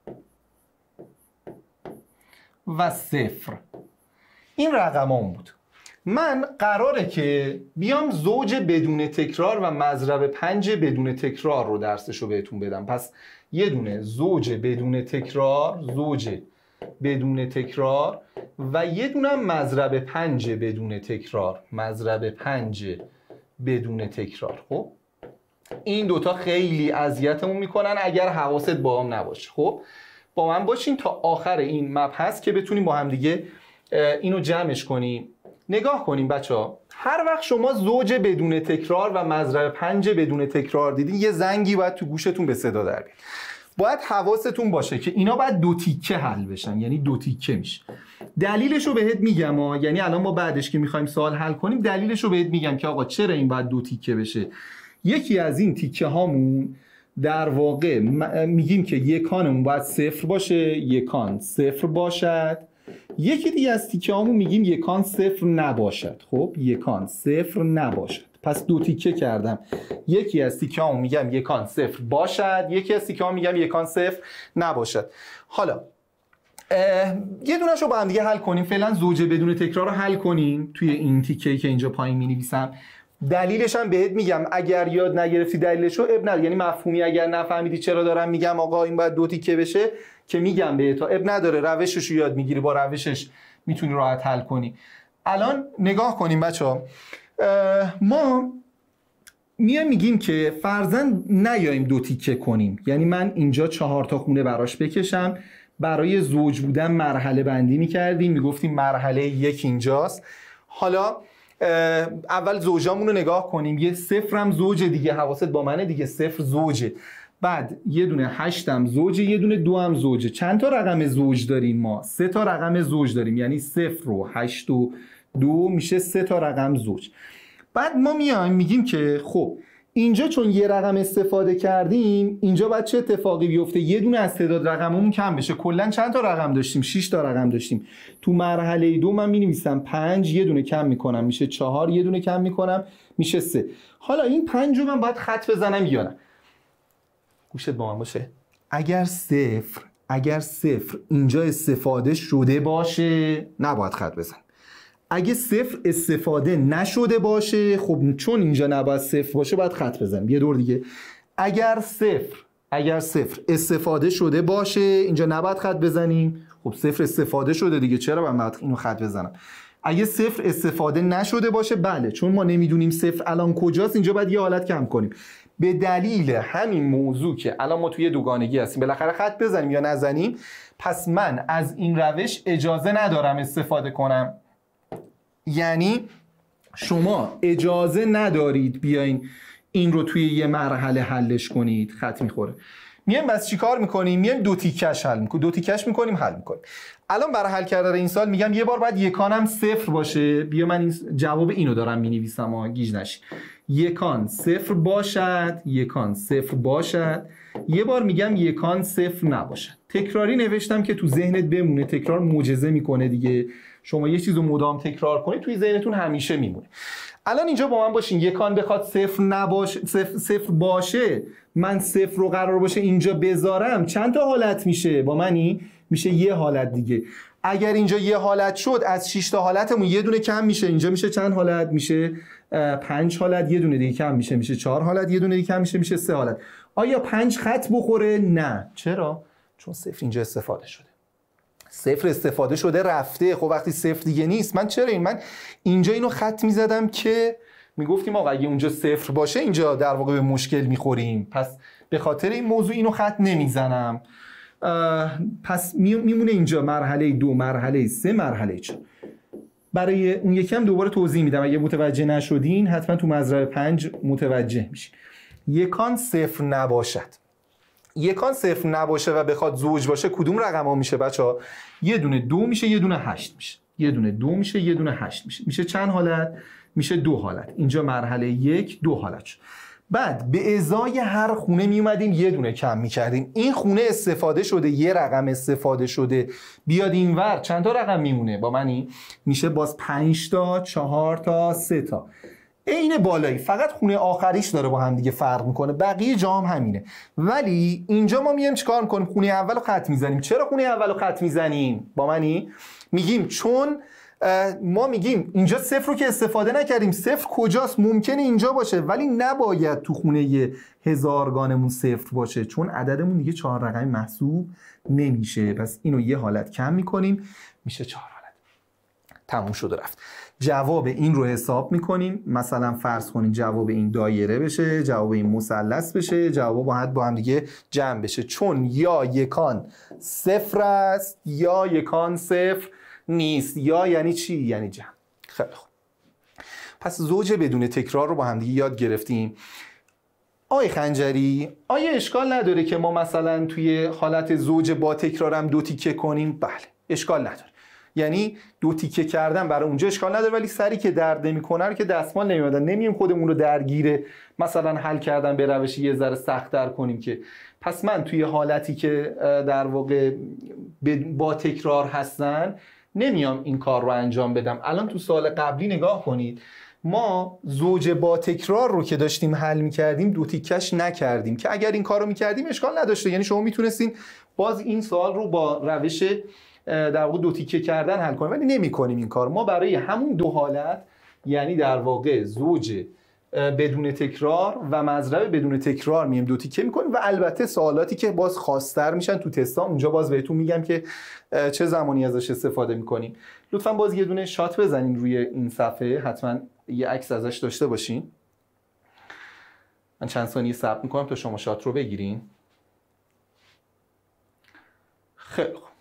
و 0. این رقمام بود. من قراره که بیام زوج بدون تکرار و مضرب 5 بدون تکرار رو درسشو بهتون بدم. پس یه دونه زوج بدون تکرار، زوج بدون تکرار و یه دونه مضرب 5 بدون تکرار، مضرب 5 بدون تکرار. خب این دوتا خیلی اذیتمون میکنن اگر حواست با هم نباشه. خب با من باشین تا آخر این مبحث که بتونیم با هم دیگه اینو جمعش کنیم. نگاه کنیم بچه‌ها، هر وقت شما زوج بدون تکرار و مضرب 5 بدون تکرار دیدین یه زنگی باید تو گوشتون به صدا در بیاد. باید حواستون باشه که اینا باید 2 تیکه حل بشن، یعنی 2 تیکه میشه. دلیلش رو بهت میگم یعنی الان ما بعدش که میخوایم سوال حل کنیم دلیلش رو بهت میگم که آقا چرا این باید 2 تیکه بشه. یکی از این تیکه هامون در واقع میگیم که یکانمون باید 0 باشه، یکان 0 باشد. یکی دیگه از تیکه هامون میگیم یکان 0 نباشد. خب یکان 0 نباشد. پس 2 تیکه کردم. یکی از تیکه هامون میگم یکان 0 باشد، یکی از تیکه هامون میگم یکان 0 نباشد. حالا یه دونش رو با هم دیگه حل کنیم. فعلا زوج بدون تکرار رو حل کنیم توی این تیکه‌ای که اینجا پایین می‌نویسم. دلیلش هم بهت میگم، اگر یاد نگرفتی دلیلش رو اب نداره، یعنی مفهومی اگر نفهمیدی چرا دارم میگم آقا این باید 2 تیکه بشه که میگم بهت، اب نداره، روشش رو یاد میگیری، با روشش میتونی راحت حل کنی. الان نگاه کنیم بچه‌ها، ما میگیم که فرضاً نیایم 2 تیکه کنیم، یعنی من اینجا 4 تا خونه براش بکشم. برای زوج بودن مرحله بندی میکردیم، میگفتیم مرحله 1 اینجاست. حالا اول زوجامون رو نگاه کنیم. یه 0 هم زوجه دیگه، حواست با منه دیگه، 0 زوجه. بعد یه دونه 8 هم زوجه، یه دونه 2 هم زوجه. چند تا رقم زوج داریم ما؟ 3 تا رقم زوج داریم، یعنی 0 و 8 و 2 میشه 3 تا رقم زوج. بعد ما میایم میگیم که خب اینجا چون یه رقم استفاده کردیم، اینجا باید چه اتفاقی بیفته؟ یه دونه از تعداد رقممون کم بشه. کلا چند تا رقم داشتیم؟ 6 تا رقم داشتیم. تو مرحله 2 من می‌نویسم 5، یه دونه کم میکنم میشه 4، یه دونه کم میکنم میشه 3. حالا این 5 رو من باید خط بزنم یا نه؟ گوشت با من باشه. اگر صفر اینجا استفاده شده باشه نباید خط بزن. اگه 0 استفاده نشده باشه، خب چون اینجا نباید 0 باشه باید خط بزنیم. یه دور دیگه، اگر صفر استفاده شده باشه اینجا نباید خط بزنیم. خب 0 استفاده شده دیگه، چرا من باید اینو خط بزنم؟ اگه 0 استفاده نشده باشه، بله چون ما نمیدونیم 0 الان کجاست، اینجا باید یه حالت کم کنیم. به دلیل همین موضوع که الان ما توی دوگانگی هستیم، بالاخره خط بزنیم یا نزنیم، پس من از این روش اجازه ندارم استفاده کنم. یعنی شما اجازه ندارید بیاین این رو توی یه مرحله حلش کنید، خط میخوره. میایم بس چیکار میکنیم؟ میایم دو تیکش حل میکنیم، دو تیکش میکنیم حل میکنیم. الان برای حل کردن این سوال میگم یه بار باید یکانم صفر باشه. بیا من این جواب اینو دارم مینویسم ها، گیج نشی. یکان صفر باشد، یکان صفر باشد. یه بار میگم یکان صفر نباشد. تکراری نوشتم که تو ذهنت بمونه، تکرار معجزه میکنه دیگه. شما یه چیزو مدام تکرار کنید توی ذهنتون همیشه میمونه. الان اینجا با من باشین، یکان بخواد صفر نباشه، صفر باشه، من صفر رو قرار باشه اینجا بذارم، چند تا حالت میشه با منی؟ میشه یه حالت دیگه. اگر اینجا یه حالت شد، از 6 تا حالتمون یه دونه کم میشه. اینجا میشه چند حالت؟ میشه 5 حالت، یه دونه دیگه کم میشه، میشه 4 حالت، یه دونه دیگه کم میشه، میشه 3 حالت. آیا 5 خط بخوره؟ نه. چرا؟ چون صفر اینجا استفاده شده. صفر استفاده شده رفته. خب وقتی صفر دیگه نیست، من چرا من اینجا اینو خط میزدم که میگفتیم آقا اگه اونجا صفر باشه اینجا در واقع به مشکل میخوریم، پس به خاطر این موضوع اینو خط نمیزنم. پس میمونه اینجا مرحله 2، مرحله 3، مرحله 4. برای اون یکم دوباره توضیح میدم، اگه متوجه نشدین حتما تو مضرب 5 متوجه میشین. یکان صفر نباشد، یکان صفر نباشه و بخواد زوج باشه، کدوم رقم ها میشه بچه ها؟ یه دونه 2 میشه، یه دونه 8 میشه. یه دونه 2 میشه، یه دونه 8 میشه. میشه چند حالت؟ میشه 2 حالت. اینجا مرحله 1 2 حالت شد. بعد به ازای هر خونه میومدیم یه دونه کم میکردیم. این خونه استفاده شده، یه رقم استفاده شده، بیاد اینور چند تا رقم میمونه با منی؟ میشه باز 5 تا، 4 تا، 3 تا. این بالایی فقط خونه آخریش داره با هم دیگه فرق میکنه، بقیه جام همینه. ولی اینجا ما میایم چیکار میکنیم؟ خونه اولو خط میزنیم. چرا خونه اولو خط میزنیم با منی؟ میگیم چون ما میگیم اینجا صفر رو که استفاده نکردیم. صفر کجاست؟ ممکنه اینجا باشه ولی نباید تو خونه هزارگانمون صفر باشه، چون عددمون دیگه 4 رقمی محسوب نمیشه. پس اینو یه حالت کم میکنیم، میشه 4 حالت. تموم شد و رفت. جواب این رو حساب میکنیم. مثلا فرض کنیم جواب این دایره بشه، جواب این مثلث بشه، جواب باید با هم دیگه جمع بشه، چون یا یکان صفر است یا یکان صفر نیست. یا یعنی چی؟ یعنی جمع. خیلی خوب. پس زوج بدون تکرار رو با هم دیگه یاد گرفتیم. آقای خنجری، آیا اشکال نداره که ما مثلا توی حالت زوج با تکرارم دو تیکه کنیم؟ بله، اشکال نداره. یعنی دو تیکه کردن برای اونجا اشکال نداره، ولی سری که درد نمیکنه رو که دستمال نمیادن، نمیم خودمون رو درگیر مثلا حل کردن به روشی یه ذره سخت‌تر کنیم که. پس من توی حالتی که در واقع با تکرار هستن نمیام این کار رو انجام بدم. الان تو سال قبلی نگاه کنید، ما زوج با تکرار رو که داشتیم حل میکردیم دو تیکش نکردیم، که اگر این کار رو میکردیم اشکال نداشته. یعنی شما میتونستین باز این سوال رو با روش در واقع دو تیکه کردن حل کنیم، ولی نمی کنیم این کار. ما برای همون دو حالت، یعنی در واقع زوج بدون تکرار و مضرب بدون تکرار، میم دو تیکه میکنیم. و البته سوالاتی که باز خاص‌تر میشن تو تستا، اونجا باز بهتون میگم که چه زمانی ازش استفاده میکنیم. لطفا باز یه دونه شات بزنین روی این صفحه، حتما یه عکس ازش داشته باشین. من چند ثانیه صبر میکنم تا شما شات رو بگیرین. خیلی خوب.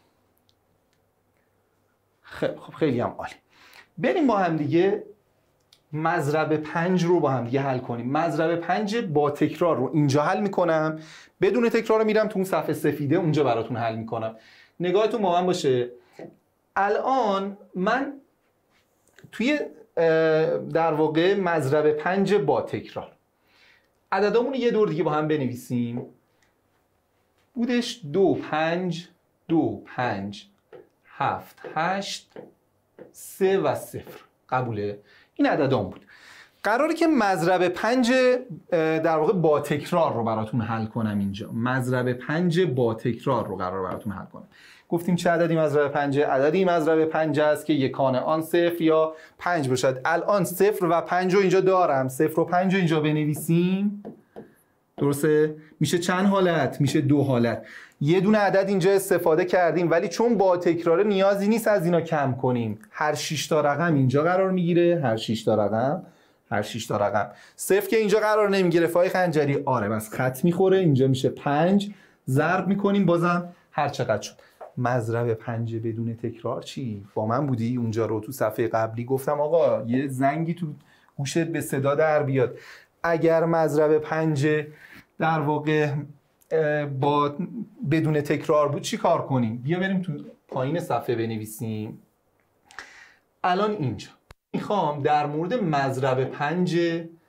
خیلی هم عالی. بریم با هم دیگه مضرب 5 رو با هم دیگه حل کنیم. مضرب 5 با تکرار رو اینجا حل میکنم، بدون تکرار رو میرم تو اون صفحه سفیده، اونجا براتون حل میکنم. نگاهتون با من باشه. الان من توی در واقع مضرب 5 با تکرار عددامون یه دور دیگه با هم بنویسیم. بودش 2 5 2 5 7 8 3 و 0. قبوله؟ این عددام بود. قراره که مضرب 5 در واقع با تکرار رو براتون حل کنم. اینجا مضرب 5 با تکرار رو قرار براتون حل کنم. گفتیم چه عددی مضرب 5؟ عددی مضرب 5 است که یکان آن 0 یا 5 باشد. الان 0 و 5 رو اینجا دارم. 0 و 5 رو اینجا بنویسیم. درسته؟ میشه چند حالت؟ میشه 2 حالت. یه دونه عدد اینجا استفاده کردیم، ولی چون با تکرار نیازی نیست از اینا کم کنیم. هر 6 تا رقم اینجا قرار میگیره، هر 6 تا رقم، هر 6 تا رقم. صفر که اینجا قرار نمیگیره فای خنجری. آره، بس خط میخوره. اینجا میشه 5 ضرب میکنیم، بازم هر چقدر شد. مضرب 5 بدون تکرار چی؟ با من بودی اونجا رو تو صفحه قبلی گفتم آقا یه زنگی تو گوشت به صدا در بیاد. اگر مضرب 5 در واقع با بدون تکرار بود چی کار کنیم؟ بیا بریم تو پایین صفحه بنویسیم. الان اینجا میخوام در مورد مضرب 5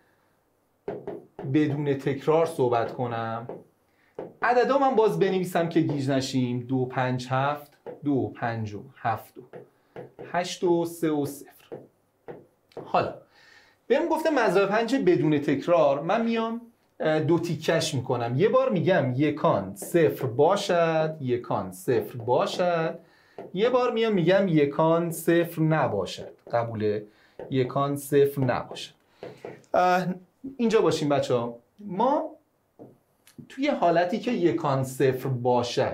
بدون تکرار صحبت کنم. عددا من باز بنویسم که گیج نشیم. 2 5 7 2 5 7 8 و 3 و 0. حالا بهم گفته مضرب 5 بدون تکرار، من میام دو تیکش میکنم. یه بار میگم یکان 0 باشد، یکان 0 باشد. یه بار میگم یکان 0 نباشد. قبوله؟ یکان 0 نباشد. اینجا باشیم بچه ها. ما توی حالتی که یکان 0 باشد،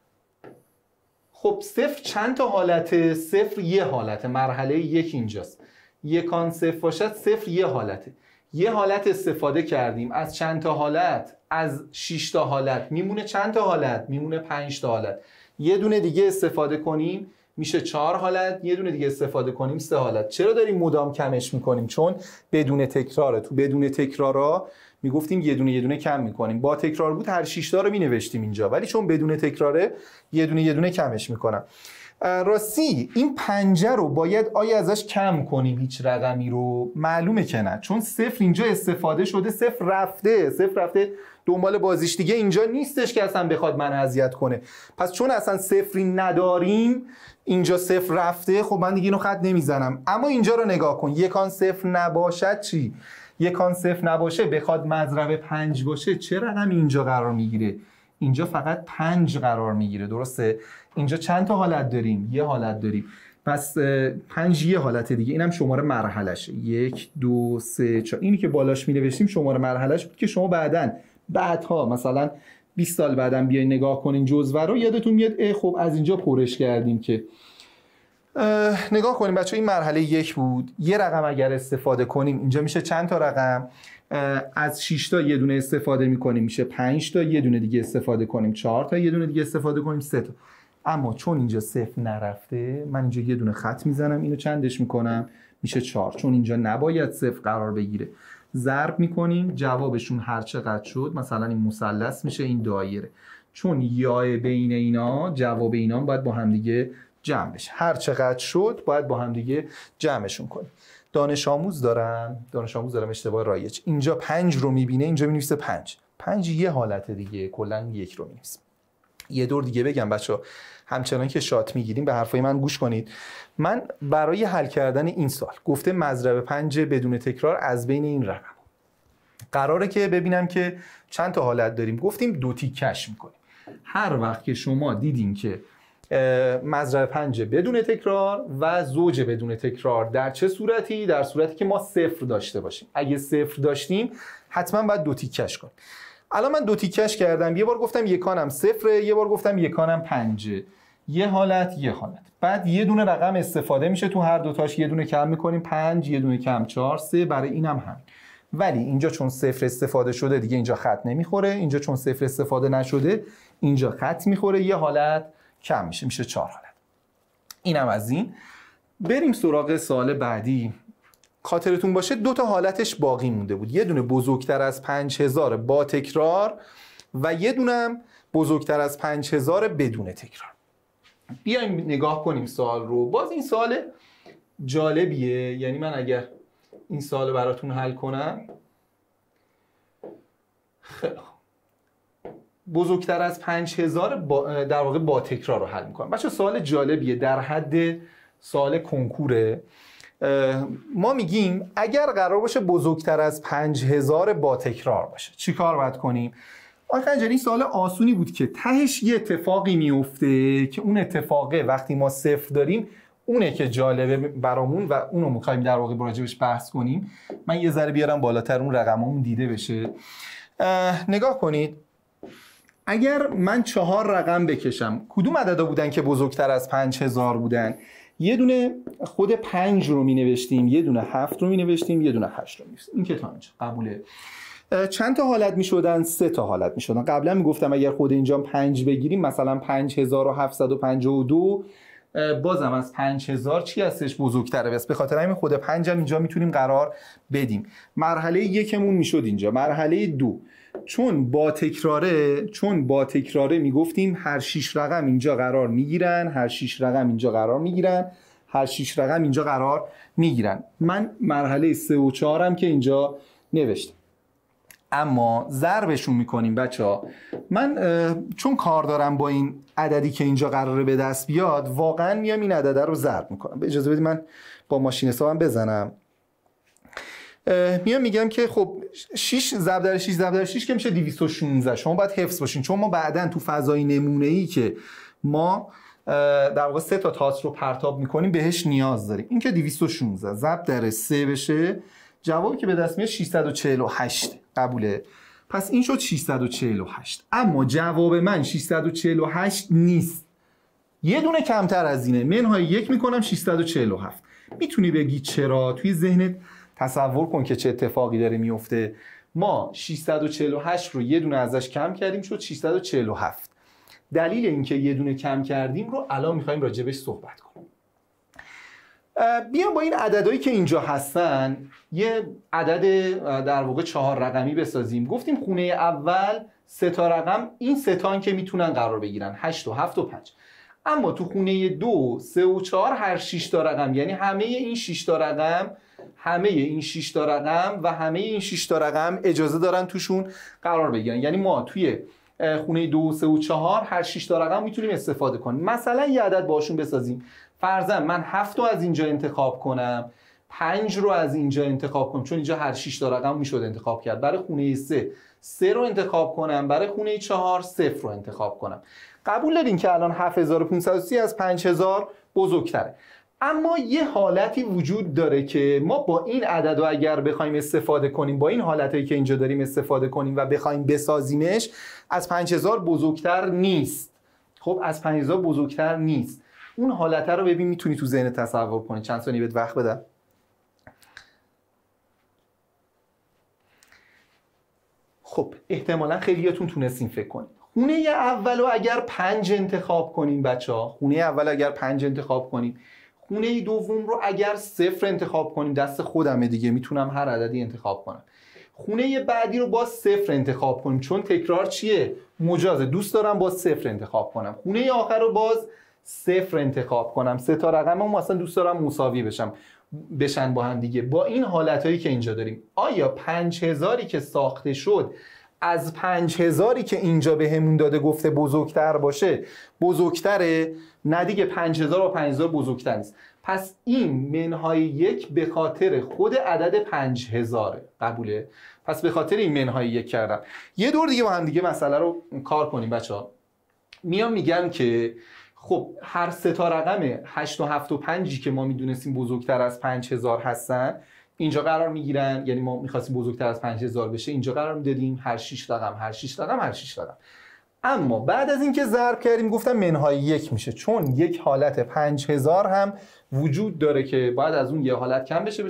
خب 0 چند تا حالته؟ 0 یه حالته، مرحله یک اینجاست. یکان 0 باشد 0 یه حالته. یه حالت استفاده کردیم از چند تا حالت؟ از 6 تا حالت. میمونه چند تا حالت؟ میمونه 5 تا حالت. یه دونه دیگه استفاده کنیم میشه 4 حالت. یه دونه دیگه استفاده کنیم 3 حالت. چرا داریم مدام کمش میکنیم؟ چون بدون تکراره. تو بدون تکرارا میگفتیم یه دونه کم میکنیم. با تکرار بود هر 6 تا رو مینوشتیم اینجا، ولی چون بدون تکراره یه دونه کمش میکنم. راستی این 5 رو باید ازش کم کنیم هیچ رقمی رو؟ معلومه که نه، چون 0 اینجا استفاده شده، 0 رفته دنبال بازیش دیگه اینجا نیستش که اصلا بخواد من اذیت کنه. پس چون اصلا 0 نداریم، اینجا 0 رفته، خب من دیگه اینو خط نمیزنم. اما اینجا رو نگاه کن، یکان 0 نباشد چی؟ یکان 0 نباشه بخواد مضرب 5 باشه چه رقمی اینجا قرار میگیره؟ اینجا فقط 5 قرار میگیره، درسته؟ اینجا چند تا حالت داریم؟ یه حالت داریم. پس 5 یه حالت دیگه. اینم شماره مرحلهشه. 1 2 3 4. اینی که بالاش می نوشتیم شماره مرحلهش بود که شما بعدها مثلا 20 سال بعدم بیاین نگاه کنین جزوه رو، یادتون میاد خب از اینجا پرش کردیم که نگاه کنیم بچه. این مرحله 1 بود. یه رقم اگر استفاده کنیم اینجا میشه چند تا رقم؟ از 6 تا یه دونه استفاده میکنیم میشه 5 تا. یه دونه دیگه استفاده کنیم 4 تا. یه دونه دیگه استفاده کنیم 3 تا. اما چون اینجا 0 نرفته، من اینجا یه دونه خط میزنم، اینو چندش میکنم؟ میشه 4. چون اینجا نباید 0 قرار بگیره. ضرب میکنیم، جوابشون هر چقدر شد، مثلا این مثلث میشه این دایره. چون یای بین اینا، جواب اینا باید با هم دیگه جمع بشه. هر چقدر شد باید با هم دیگه جمعشون کنیم. دانش آموز دارم اشتباه رایج. اینجا 5 رو میبینه، اینجا مینویسه 5. 5 یه حالت دیگه، کلا 1 رو مینویسه. یه دور دیگه بگم بچه‌ها، همچنان که شات میگیریم به حرفای من گوش کنید. من برای حل کردن این سوال گفته مضرب 5 بدون تکرار از بین این رقم قراره که ببینم که چند تا حالت داریم. گفتیم دو تیکش میکنیم. هر وقت که شما دیدین که مضرب 5 بدون تکرار و زوج بدون تکرار در چه صورتی؟ در صورتی که ما 0 داشته باشیم. اگه 0 داشتیم حتما باید دو تیکش کنیم. الان من دو تیکش کردم. یه بار گفتم یکانم 0، یه بار گفتم یکانم 5. یه حالت. بعد یه دونه رقم استفاده میشه تو هر دوتاش. یه دونه کم میکنیم 5، یه دونه کم 4، 3. برای اینم هم. ولی اینجا چون 0 استفاده شده دیگه اینجا خط نمیخوره. اینجا چون 0 استفاده نشده اینجا خط میخوره. یه حالت کم میشه 4 حالت. اینم از این. بریم سراغ سوال بعدی. خاطرتون باشه 2 تا حالتش باقی مونده بود. یه دونه بزرگتر از 5000 با تکرار و یه دونه هم بزرگتر از 5000 بدون تکرار. بیایم نگاه کنیم سوال رو. باز این سوال جالبیه. یعنی من اگر این سوال براتون حل کنم، خیلی بزرگتر از 5000 در واقع با تکرار رو حل میکنم. بچه سوال جالبیه، در حد سوال کنکوره. ما میگیم اگر قرار باشه بزرگتر از 5000 با تکرار باشه چی کار باید کنیم؟ آقای خنجری این سوال آسونی بود که تهش یه اتفاقی میفته که اون اتفاقه وقتی ما 0 داریم اونه که جالبه برامون و اونو میخوایم در واقع راجبش بحث کنیم. من یه ذره بیارم بالاتر اون رقممون دیده بشه. نگاه کنید، اگر من 4 رقم بکشم، کدوم عددا بودن که بزرگتر از 5000 بودن؟ یه دونه خود 5 رو می نوشتیم، یه دونه 7 رو می نوشتیم، یه دونه 8 رو می نوشتیم. این که تا اینجا قبوله. چند تا حالت می شدن؟ 3 تا حالت می شدن. قبلا می گفتم اگر خود اینجا 5 بگیریم، مثلا 5752 بازم از 5000 چی هستش؟ بزرگتره. بس به خاطر همین خود 5 هم اینجا میتونیم قرار بدیم. مرحله 1مون میشد اینجا. مرحله 2 چون با تکراره میگفتیم هر 6 رقم اینجا قرار میگیرن، هر 6 رقم اینجا قرار میگیرن، هر 6 رقم اینجا قرار میگیرن. من مرحله 3 و 4 هم که اینجا نوشتم. اما ضربشون میکنیم بچه‌ها. من چون کار دارم با این عددی که اینجا قراره به دست بیاد، واقعا میام این عدده رو ضرب میکنم. به اجازه بدید من با ماشین حسابم بزنم. میگم که خب 6 ضرب در 6 ضرب در 6 که میشه 216. شما باید حفظ باشین، چون ما بعداً تو فضای نمونه‌ای که ما در واقع 3 تا تاس رو پرتاب میکنیم بهش نیاز داریم. این که 216 ضرب در 3 بشه، جوابی که به دست میاد 648. قبوله؟ پس این شد 648. اما جواب من 648 نیست، یه دونه کمتر از اینه. منهای 1 میکنم 647. میتونی بگی چرا؟ توی ذهنت تصور کن که چه اتفاقی داره میفته. ما 648 رو یه دونه ازش کم کردیم، شد 647. دلیل اینکه یه دونه کم کردیم رو الان میخوایم راجبش صحبت کنیم. بیام با این عددهایی که اینجا هستن یه عدد در واقع 4 رقمی بسازیم. گفتیم خونه اول 3 تا رقم، این 3 تا که میتونن قرار بگیرن 8 و 7 و 5. اما تو خونه 2 3 و 4 هر 6 تا رقم، یعنی همه این 6 تا رقم و همه این 6 تا رقم اجازه دارن توشون قرار بگیرن. یعنی ما توی خونه 2 3 و 4 هر 6 تا رقم میتونیم استفاده کنیم. مثلا یه عدد باشون بسازیم. فرضاً من 7 رو از اینجا انتخاب کنم، 5 رو از اینجا انتخاب کنم، چون اینجا هر 6 تا رقم میشد انتخاب کرد. برای خونه 3 رو انتخاب کنم، برای خونه 4 0 رو انتخاب کنم. قبول دارین که الان 7530 از 5000 بزرگتره. اما یه حالتی وجود داره که ما با این عدد رو اگر بخوایم استفاده کنیم، با این حالتایی که اینجا داریم استفاده کنیم و بخوایم بسازیمش، از 5000 بزرگتر نیست. خب از 5000 بزرگتر نیست. اون حالت رو ببین، میتونی تو ذهن تصور کنی. چند ثانیه بهت وقت بدم. خب احتمالاً خیلیاتون تونستین فکر کنید. خونه اول رو اگر 5 انتخاب کنیم بچه‌ها، خونه اول اگر 5 انتخاب کنیم، خونه دوم رو اگر 0 انتخاب کنیم، دست خودمه دیگه، میتونم هر عددی انتخاب کنم. خونه بعدی رو با 0 انتخاب کنیم، چون تکرار چیه؟ مجازه. دوست دارم با 0 انتخاب کنم. خونه آخر رو باز 0 انتخاب کنم. 3 تا رقمم اصلا دوست دارم مساوی بشن با هم دیگه. با این حالتایی که اینجا داریم، آیا 5000 که ساخته شد از 5000 که اینجا بهمون داده گفته بزرگتر باشه بزرگتره؟ نه دیگه، 5000 با 5000 بزرگتر نیست. پس این منهای 1 به خاطر خود عدد 5000. قبوله؟ پس به خاطر این منهای 1 کردم. یه دور دیگه با هم دیگه مسئله رو کار کنیم بچه‌ها. میگم که خب هر 3 تا رقم 8 و 7 و 5 که ما میدونستیم بزرگتر از 5000 هستن، اینجا قرار میگیرن. یعنی ما میخواستیم بزرگتر از 5000 بشه، اینجا قرار میدادیم. هر 6 رقم. اما بعد از اینکه ضرب کردیم گفتم منهای 1 میشه، چون یک حالت 5000 هم وجود داره که باید از اون یه حالت کم بشه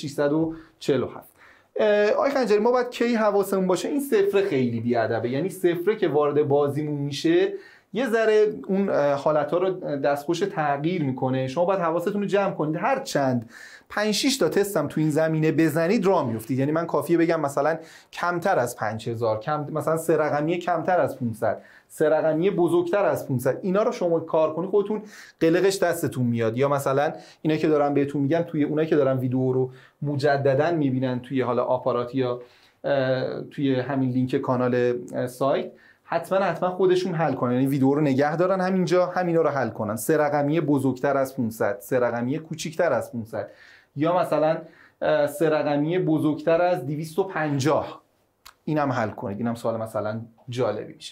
647. آقای خنجری، ما باید کی حواسمون باشه؟ این 0 خیلی بی‌ادبه. یعنی 0 که وارد بازیمون میشه یه ذره اون حالت‌ها رو دستخوش تغییر میکنه. شما باید حواستون رو جمع کنید. هر چند 5-6 تا تستم تو این زمینه بزنید راه میافتید. یعنی من کافیه بگم مثلا کمتر از 5000، مثلا 3 رقمی کمتر از 500، 3 رقمی بزرگتر از 500. اینا رو شما کار کنید خودتون قلقش دستتون میاد. یا مثلا اینا که دارم بهتون میگم، توی اونایی که دارن ویدیو رو مجددا میبینن توی حالا آپارات یا توی همین لینک کانال سایت، حتما خودشون حل کنن. یعنی ویدیو رو نگه دارن همینجا، همینا رو حل کنن. 3 رقمی بزرگتر از 500، 3 رقمی کوچیکتر از 500، یا مثلا 3 رقمی بزرگتر از 250. اینم حل کنید. اینم سوال مثلا جالبی میشه.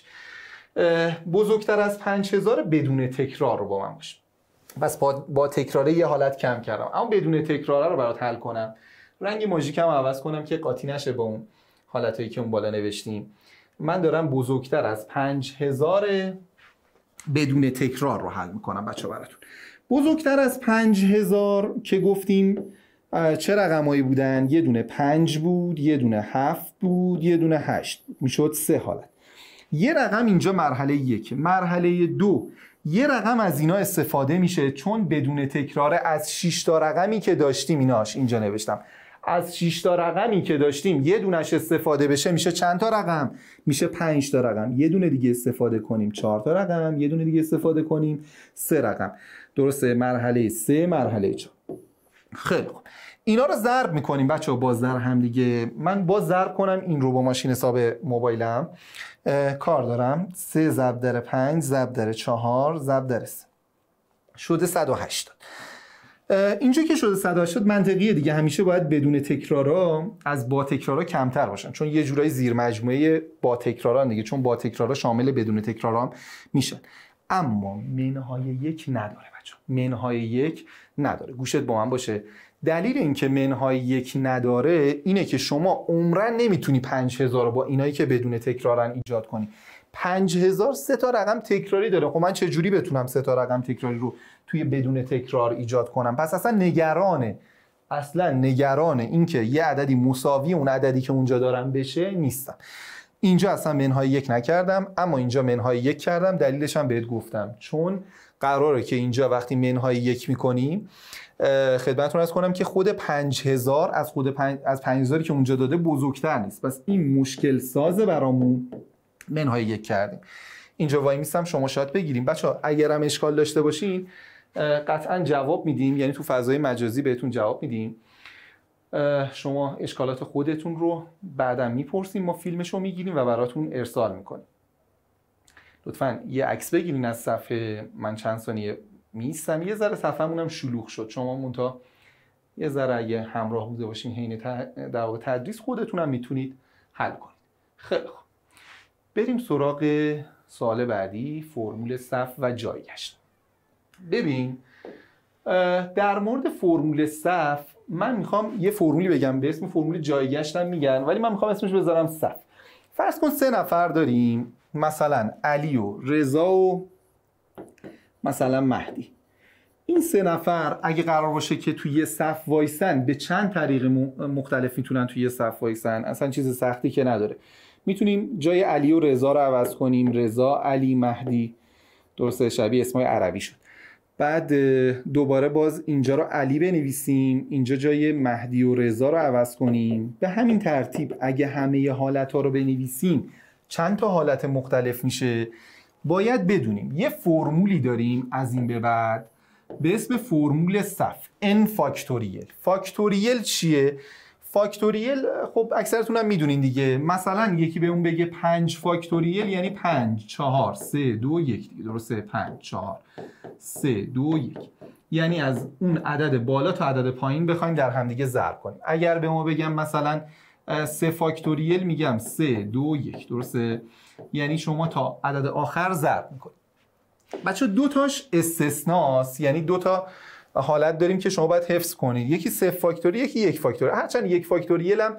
بزرگتر از 5000 بدون تکرار رو با من باشه. بس با تکراره یه حالت کم کردم، اما بدون تکراره رو برات حل کنم. رنگ ماژیکم عوض کنم که قاطی نشه با اون حالتایی که اون بالا نوشتیم. من دارم بزرگتر از 5000 بدون تکرار رو حل میکنم بچه براتون. بزرگتر از 5000 که گفتیم چه رقمایی بودن؟ یه دونه 5 بود، یه دونه 7 بود، یه دونه 8. میشد 3 حالت. یه رقم اینجا مرحله 1، مرحله 2 یه رقم از اینا استفاده میشه، چون بدون تکرار از 6 تا رقمی که داشتیم ایناش اینجا نوشتم. از 6 تا رقمی که داشتیم یه دونش استفاده بشه میشه چند تا رقم؟ میشه 5 تا رقم. یه دونه دیگه استفاده کنیم 4 تا رقم، یه دونه دیگه استفاده کنیم 3 رقم. درسته؟ مرحله 3 مرحله 4. خیلی خوب. اینا رو ضرب میکنیم بچه‌ها باز در هم دیگه. من باز ضرب کنم این رو با ماشین حساب موبایلم کار دارم. 3 ضرب در 5 ضرب در 4 ضرب در 3 شده 180. اینجا که شده 180 منطقیه دیگه، همیشه باید بدون تکرارا از با تکرارا کمتر باشن، چون یه جورایی زیر مجموعه با تکراران دیگه، چون با تکرارا شامل بدون تکرارا هم میشن. اما منهای 1 نداره بچه‌ها، منهای 1 نداره. گوشت با من باشه. دلیل اینکه منهای 1 نداره اینه که شما عمرن نمیتونی 5000 رو با اینایی که بدون تکرارن ایجاد کنی. 5000 3 تا رقم تکراری داره. خب من چه جوری بتونم 3 تا رقم تکراری رو توی بدون تکرار ایجاد کنم؟ پس اصلا نگران اینکه یه عددی مساوی اون عددی که اونجا دارم بشه نیستم. اینجا اصلا منهای 1 نکردم، اما اینجا منهای 1 کردم. دلیلش هم بهت گفتم، چون قراره که اینجا وقتی منهای 1 میکنیم خدمتتون عرض کنم که خود 5000 از 5000 که اونجا داده بزرگتر نیست. پس این مشکل سازه برامون، منهای 1 کردیم. اینجا وای میستم شما شاید بگیریم. بچه‌ها اگرم اشکال داشته باشین قطعا جواب میدیم، یعنی تو فضای مجازی بهتون جواب میدیم. شما اشکالات خودتون رو بعداً میپرسیم، ما فیلمشو میگیریم و براتون ارسال میکنیم. لطفاً یه عکس بگیرین از صفحه. من چند ثانیه میستم. یه ذره صفحه‌مون هم شلوغ شد، شما مونتا یه ذره اگه همراه بوده باشین حین در واقع تدریس خودتون هم میتونید حل کنید. خیلی خوب، بریم سراغ سوال بعدی، فرمول صف و جایگشت. ببین در مورد فرمول صف من میخوام یه فرمولی بگم به اسم فرمول جایگشت هم میگن، ولی من میخوام اسمش بذارم صف. فرض کن 3 نفر داریم، مثلا علی و رضا و مثلا مهدی. این 3 نفر اگه قرار باشه که توی یه صف وایسن، به چند طریق مختلف میتونن توی یه صف وایسن؟ اصلا چیز سختی که نداره. میتونیم جای علی و رضا رو عوض کنیم، رضا علی مهدی. درسته؟ شبیه اسمای عربی شد. بعد دوباره باز اینجا رو علی بنویسیم، اینجا جای مهدی و رضا رو عوض کنیم. به همین ترتیب اگه همه حالت‌ها رو بنویسیم چند تا حالت مختلف میشه؟ باید بدونیم یه فرمولی داریم از این به بعد به اسم فرمول صف، n فاکتوریل. فاکتوریل چیه؟ فاکتوریل خب اکثرتون هم میدونین دیگه. مثلا یکی به اون بگه 5 فاکتوریل یعنی 5 4 3 2 1 دیگه. درسته؟ 5 4 3 2 1 یعنی از اون عدد بالا تا عدد پایین بخوایم در هم دیگه ضرب کنیم. اگر به ما بگم مثلا 3 فاکتوریل میگم 3 2 1. درسته؟ یعنی شما تا عدد آخر ضرب میکنید. بچه 2 تاش استثناست، یعنی 2 تا حالت داریم که شما باید حفظ کنید. یکی 0 فاکتوریل، یکی 1 فاکتوریل. هرچند 1 فاکتوریل هم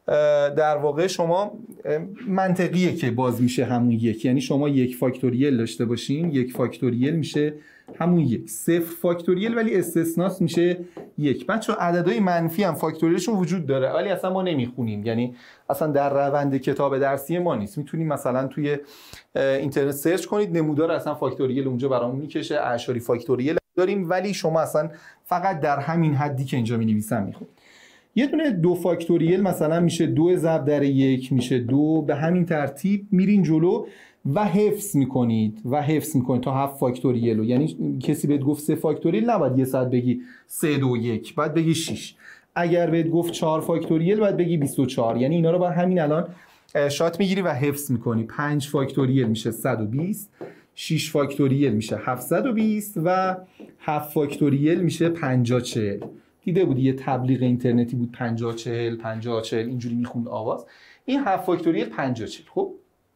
در واقع شما منطقیه که باز میشه همون 1. یعنی شما 1 فاکتوریل داشته باشین، 1 فاکتوریل میشه همون 1. 0 فاکتوریل ولی استثناست میشه 1. بچه عددهای منفی هم فاکتوریلشون وجود داره ولی اصلا ما نمیخونیم، یعنی اصلا در روند کتاب درسی ما نیست. میتونیم مثلا توی اینترنت سرچ کنید، نمودار اصلا فاکتوریل اونجا برامون میکشه، اعشاری فاکتوریل داریم ولی شما اصلا فقط در همین حدی که اینجا می‌نویسم میخونید. یه دونه 2 فاکتوریل مثلا میشه 2 ضرب در 1 میشه 2. به همین ترتیب میرین جلو و حفظ میکنید تا 7 فاکتوریل رو. یعنی کسی بهت گفت 3 فاکتوریل نباید یه ساعت بگی 3 2 1، باید بگی 6. اگر بهت گفت 4 فاکتوریل باید بگی 24. یعنی اینا رو با همین الان شات میگیری و حفظ میکنی. 5 فاکتوریل میشه 120، 6 فاکتوریل میشه 720 و 7 فاکتوریل میشه 50 40. دیده بودی یه تبلیغ اینترنتی بود 50 40 50 40 اینجوری میخوند آواز. این 7 فاکتوریل 50 40. خب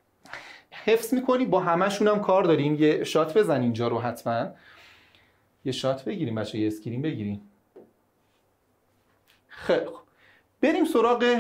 حفظ میکنی. با همشون هم کار داریم. یه شات بزن اینجا رو، حتما یه شات بگیریم بچه، یه اسکرین بگیریم. خیلی خوب، بریم سراغ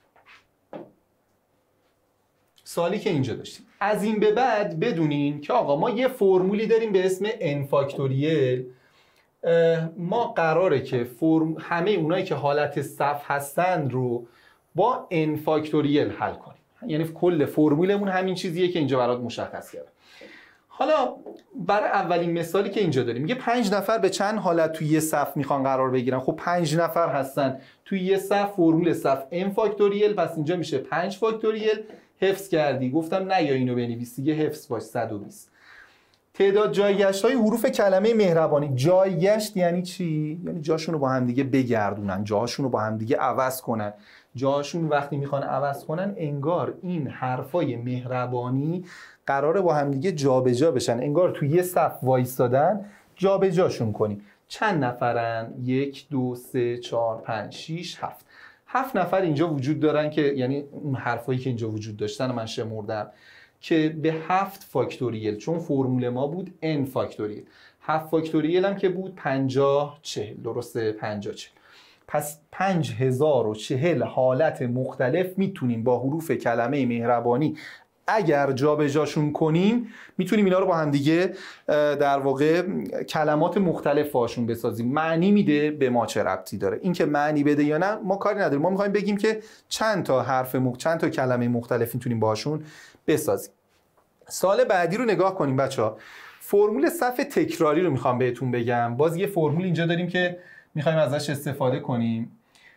سوالی که اینجا داشتیم. از این به بعد بدونین که آقا ما یه فرمولی داریم به اسم n فاکتوریل. ما قراره که همه اونایی که حالت صف هستن رو با n فاکتوریل حل کنیم. یعنی کل فرمولمون همین چیزیه که اینجا برات مشخص کردم. حالا برای اولین مثالی که اینجا داریم میگه 5 نفر به چند حالت توی یه صف میخوان قرار بگیرن. خب 5 نفر هستن توی یه صف، فرمول صف n فاکتوریل، پس اینجا میشه 5 فاکتوریل. حفظ کردی، گفتم نه یا اینو بنویس دیگه، حفظ باش 120. تعداد جایگشت های حروف کلمه مهربانی. جایگشت یعنی چی؟ یعنی جاشون رو با هم دیگه بگردونن، جاشون رو با هم دیگه عوض کنن. جاشون وقتی میخوان عوض کنن انگار این حرفای مهربانی قراره با هم دیگه جابجا بشن، انگار توی یه صف وایستادن، جابجاشون کنیم. چند نفرن؟ 1 2 3 4 5 6 7. 7 نفر اینجا وجود دارن که یعنی اون حرفایی که اینجا وجود داشتن من شمردم که به 7 فاکتوریل، چون فرمول ما بود n فاکتوریل. 7 فاکتوریل هم که بود 50 40. درسته؟ 50 40. پس 5040 حالت مختلف میتونیم با حروف کلمه مهربانی اگر جابجاشون کنیم میتونیم اینا رو با هم دیگه در واقع کلمات مختلف باشون بسازیم. معنی میده، به ما چه ربطی داره این که معنی بده یا نه، ما کاری نداریم. ما میخوایم بگیم که چند تا کلمه مختلف میتونیم باشون بسازیم. سال بعدی رو نگاه کنیم بچه‌ها. فرمول صف تکراری رو میخوام بهتون بگم. باز یه فرمول اینجا داریم که میخوایم ازش استفاده کنیم.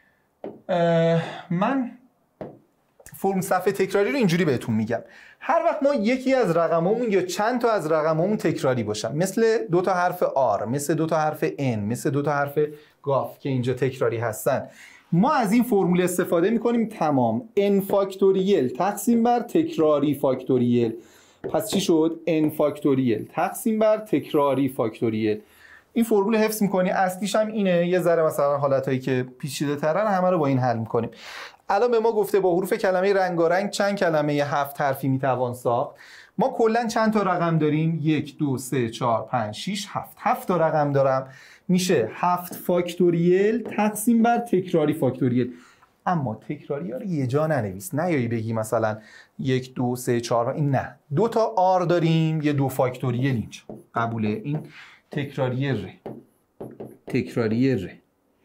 من فرم صف تکراری رو اینجوری بهتون میگم. هر وقت ما یکی از رقمامون یا چند تا از رقمامون تکراری باشن، مثل 2 تا حرف R، مثل 2 تا حرف N، مثل 2 تا حرف گاف که اینجا تکراری هستن، ما از این فرمول استفاده میکنیم. تمام n فاکتوریل تقسیم بر تکراری فاکتوریل. پس چی شد؟ n فاکتوریل تقسیم بر تکراری فاکتوریل. این فرمول حفظ میکنی. اصلیش هم اینه. یه ذره مثلا حالتایی که پیچیده ترن همه رو با این حل میکنیم. الان به ما گفته با حروف کلمه رنگارنگ چند کلمه 7 حرفی میتوان ساخت. ما کلا چند تا رقم داریم؟ 1 2 3 4 5 6 7. 7 تا رقم دارم، میشه 7 فاکتوریل تقسیم بر تکراری فاکتوریل. اما تکراری ها رو یه جا ننویس، نیایی بگی مثلا 1 2 3 4، این نه. 2 تا آر داریم، یه 2 فاکتوریل اینجا قبوله. این تکراری ر، تکراری ر.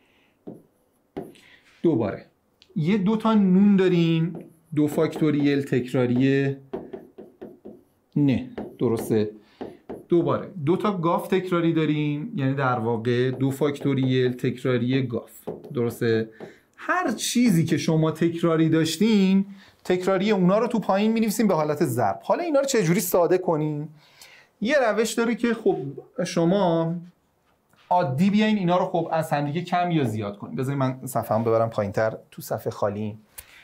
دوباره یه 2 تا نون داریم، 2 فاکتوریل تکراری نه. درسته؟ دوباره 2 تا گاف تکراری داریم، یعنی در واقع 2 فاکتوریل تکراری گاف. درسته؟ هر چیزی که شما تکراری داشتین، تکراری اونا رو تو پایین می‌نویسیم به حالت ضرب. حالا اینا رو چجوری ساده کنیم؟ یه روش داره که خب شما عادی بیاین اینا رو خب از هم دیگه کم یا زیاد کنیم. بذارید من صفحه‌مو ببرم پایین‌تر، تو صفحه خالی.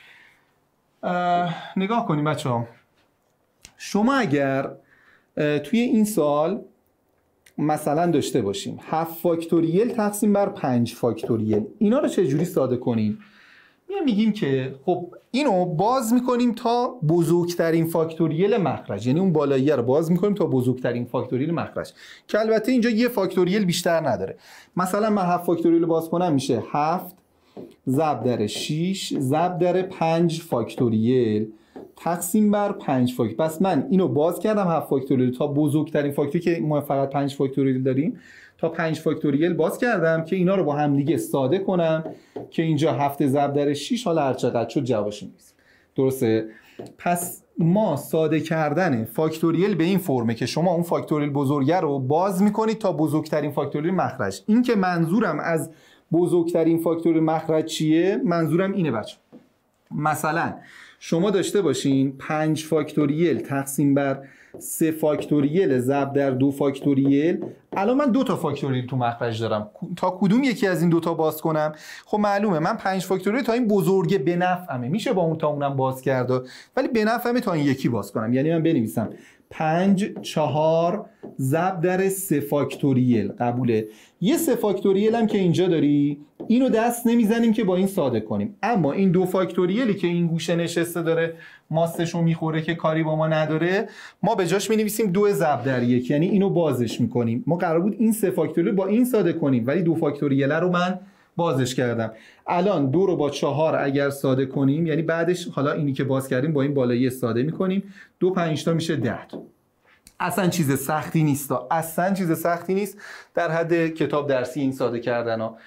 نگاه کنیم بچه‌ها. شما اگر توی این سال مثلا داشته باشیم 7 فاکتوریل تقسیم بر 5 فاکتوریل، اینا رو چجوری ساده کنیم؟ میگیم که خب اینو باز میکنیم تا بزرگترین فاکتوریل مخرج، یعنی اون بالاییه رو باز میکنیم تا بزرگترین فاکتوریل مخرج، که البته اینجا یه فاکتوریل بیشتر نداره. مثلا من 7 فاکتوریل رو باز کنم میشه 7 ضرب در 6 ضرب در 5 فاکتوریل تقسیم بر 5 فاکتوریل. پس من اینو باز کردم 7 فاکتوریل تا بزرگترین فاکتوریل که ما فقط 5 فاکتوریل داریم، تا 5 فاکتوریل باز کردم که اینا رو با هم دیگه ساده کنم که اینجا 7 ضرب در 6 حالا هر چقدر شد جوابش می‌رسیم. درسته؟ پس ما ساده کردن فاکتوریل به این فرمه که شما اون فاکتوریل بزرگه رو باز می‌کنید تا بزرگترین فاکتوریل مخرج. این که منظورم از بزرگترین فاکتوریل مخرج چیه؟ منظورم اینه بچه. مثلا شما داشته باشین 5 فاکتوریل تقسیم بر 3 فاکتوریل ضرب در 2 فاکتوریل. الان من 2 تا فاکتوریل تو مخرج دارم، تا کدوم یکی از این 2 تا باز کنم؟ خب معلومه من 5 فاکتوریل تا این بزرگه به نفعمه، میشه با اون تا اونم باز کرد، ولی به نفعمه تا این یکی باز کنم. یعنی من بنویسم 5 4 ضرب در 3 فاکتوریل. قبوله؟ یه 3 فاکتوریل هم که اینجا داری، اینو دست نمیزنیم که با این ساده کنیم، اما این 2 فاکتوریلی که این گوشه نشسته داره ماستشو میخوره که کاری با ما نداره، ما به جاش مینویسیم 2 ضرب در 1، یعنی اینو بازش میکنیم. ما قرار بود این 3 فاکتوریل با این ساده کنیم، ولی 2 فاکتوریل رو من بازش کردم. الان 2 رو با 4 اگر ساده کنیم، یعنی بعدش حالا اینی که باز کردیم با این بالایی ساده میکنیم، 2 5 تا میشه 10. اصلا چیز سختی نیست، اصلا چیز سختی نیست، در حد کتاب درسی این ساده کردن ها.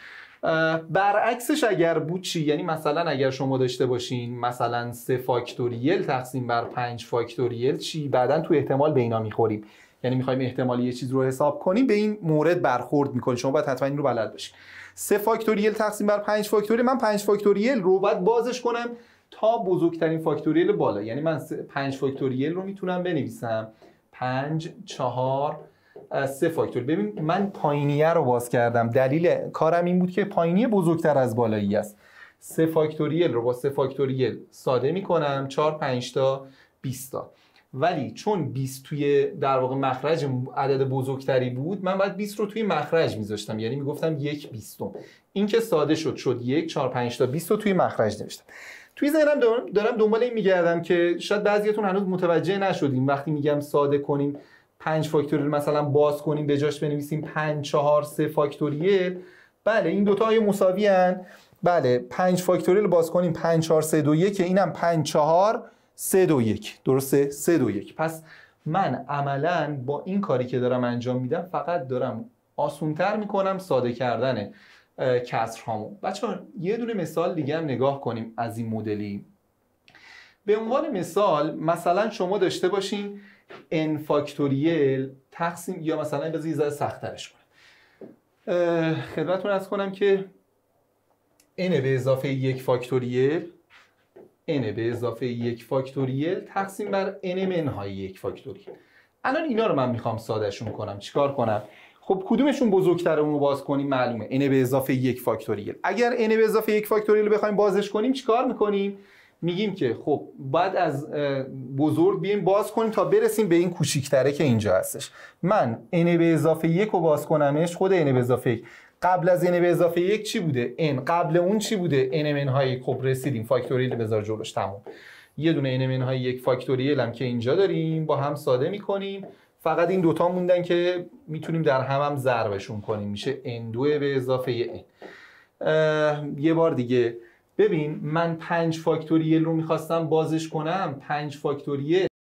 برعکسش اگر بود چی؟ یعنی مثلا اگر شما داشته باشین مثلا 3 فاکتوریل تقسیم بر 5 فاکتوریل چی؟ بعدن تو احتمال به اینا میخوریم، یعنی میخوایم احتمالی یه چیز رو حساب کنیم، به این مورد برخورد میکنیم. شما باید حتما این رو بلد باشین. 3 فاکتوریل تقسیم بر 5 فاکتوریل، من 5 فاکتوریل رو باید بازش کنم تا بزرگترین فاکتوریل بالا. یعنی من 5 فاکتوریل رو میتونم بنویسم 5 4 3 فاکتوریل. ببین من پایینیه رو باز کردم، دلیل کارم این بود که پایینیه بزرگتر از بالایی است. 3 فاکتوریل رو با 3 فاکتوریل ساده میکنم 4 5 تا 20 تا. ولی چون 20 توی در واقع مخرج عدد بزرگتری بود، من باید 20 رو توی مخرج میذاشتم، یعنی میگفتم 1/20. این که ساده شد 1 4 5 تا 20 رو توی مخرج نوشتم. توی ذهنم دارم دنبال این میگردم که شاید بعضیاتون هنوز متوجه نشدیم وقتی میگم ساده کنیم 5 فاکتوریل مثلا باز کنیم به جاش بنویسیم 5 4 3 فاکتوریل. بله این دوتا آیا مساوی ان؟ بله 5 فاکتوریل باز کنیم 5 4 3 2 1، اینم 5 4 3 2 1. درسته؟ 3 2 1. پس من عملاً با این کاری که دارم انجام میدم فقط دارم آسونتر میکنم ساده کردن کسرهامو. بچه‌ها یه دونه مثال دیگه هم نگاه کنیم از این مدلی. به عنوان مثال مثلا شما داشته باشین n فاکتوریل تقسیم، یا مثلا بذار یه ذره سخت‌ترش کنم، خدمتتون عرض کنم که n به اضافه 1 فاکتوریل تقسیم بر n منهای 1 فاکتوریل. الان اینا رو من میخوام سادهشون کنم. چیکار کنم؟ خب کدومشون بزرگتره اونو باز کنیم؟ معلومه n به اضافه 1 فاکتوریل. اگر n به اضافه 1 فاکتوریل رو بخوایم بازش کنیم چیکار میکنیم؟ میگیم که خب بعد از بزرگ بیایم باز کنیم تا برسیم به این کوچیک‌تره که اینجا هستش. من n به اضافه 1 رو باز کنمش، خود n به اضافه 1 قبل از n به اضافه 1 چی بوده؟ n. قبل اون چی بوده؟ n منهای 1. خب رسیدیم فاکتوریل بذار جلوش، تموم. یه دونه n منهای 1 فاکتوریل هم که اینجا داریم با هم ساده میکنیم. فقط این دوتا موندن که میتونیم در هم ضربشون کنیم، میشه n2 به اضافه n. یه بار دیگه ببین من 5 فاکتوریل رو میخواستم بازش کنم. 5 فاکتوریل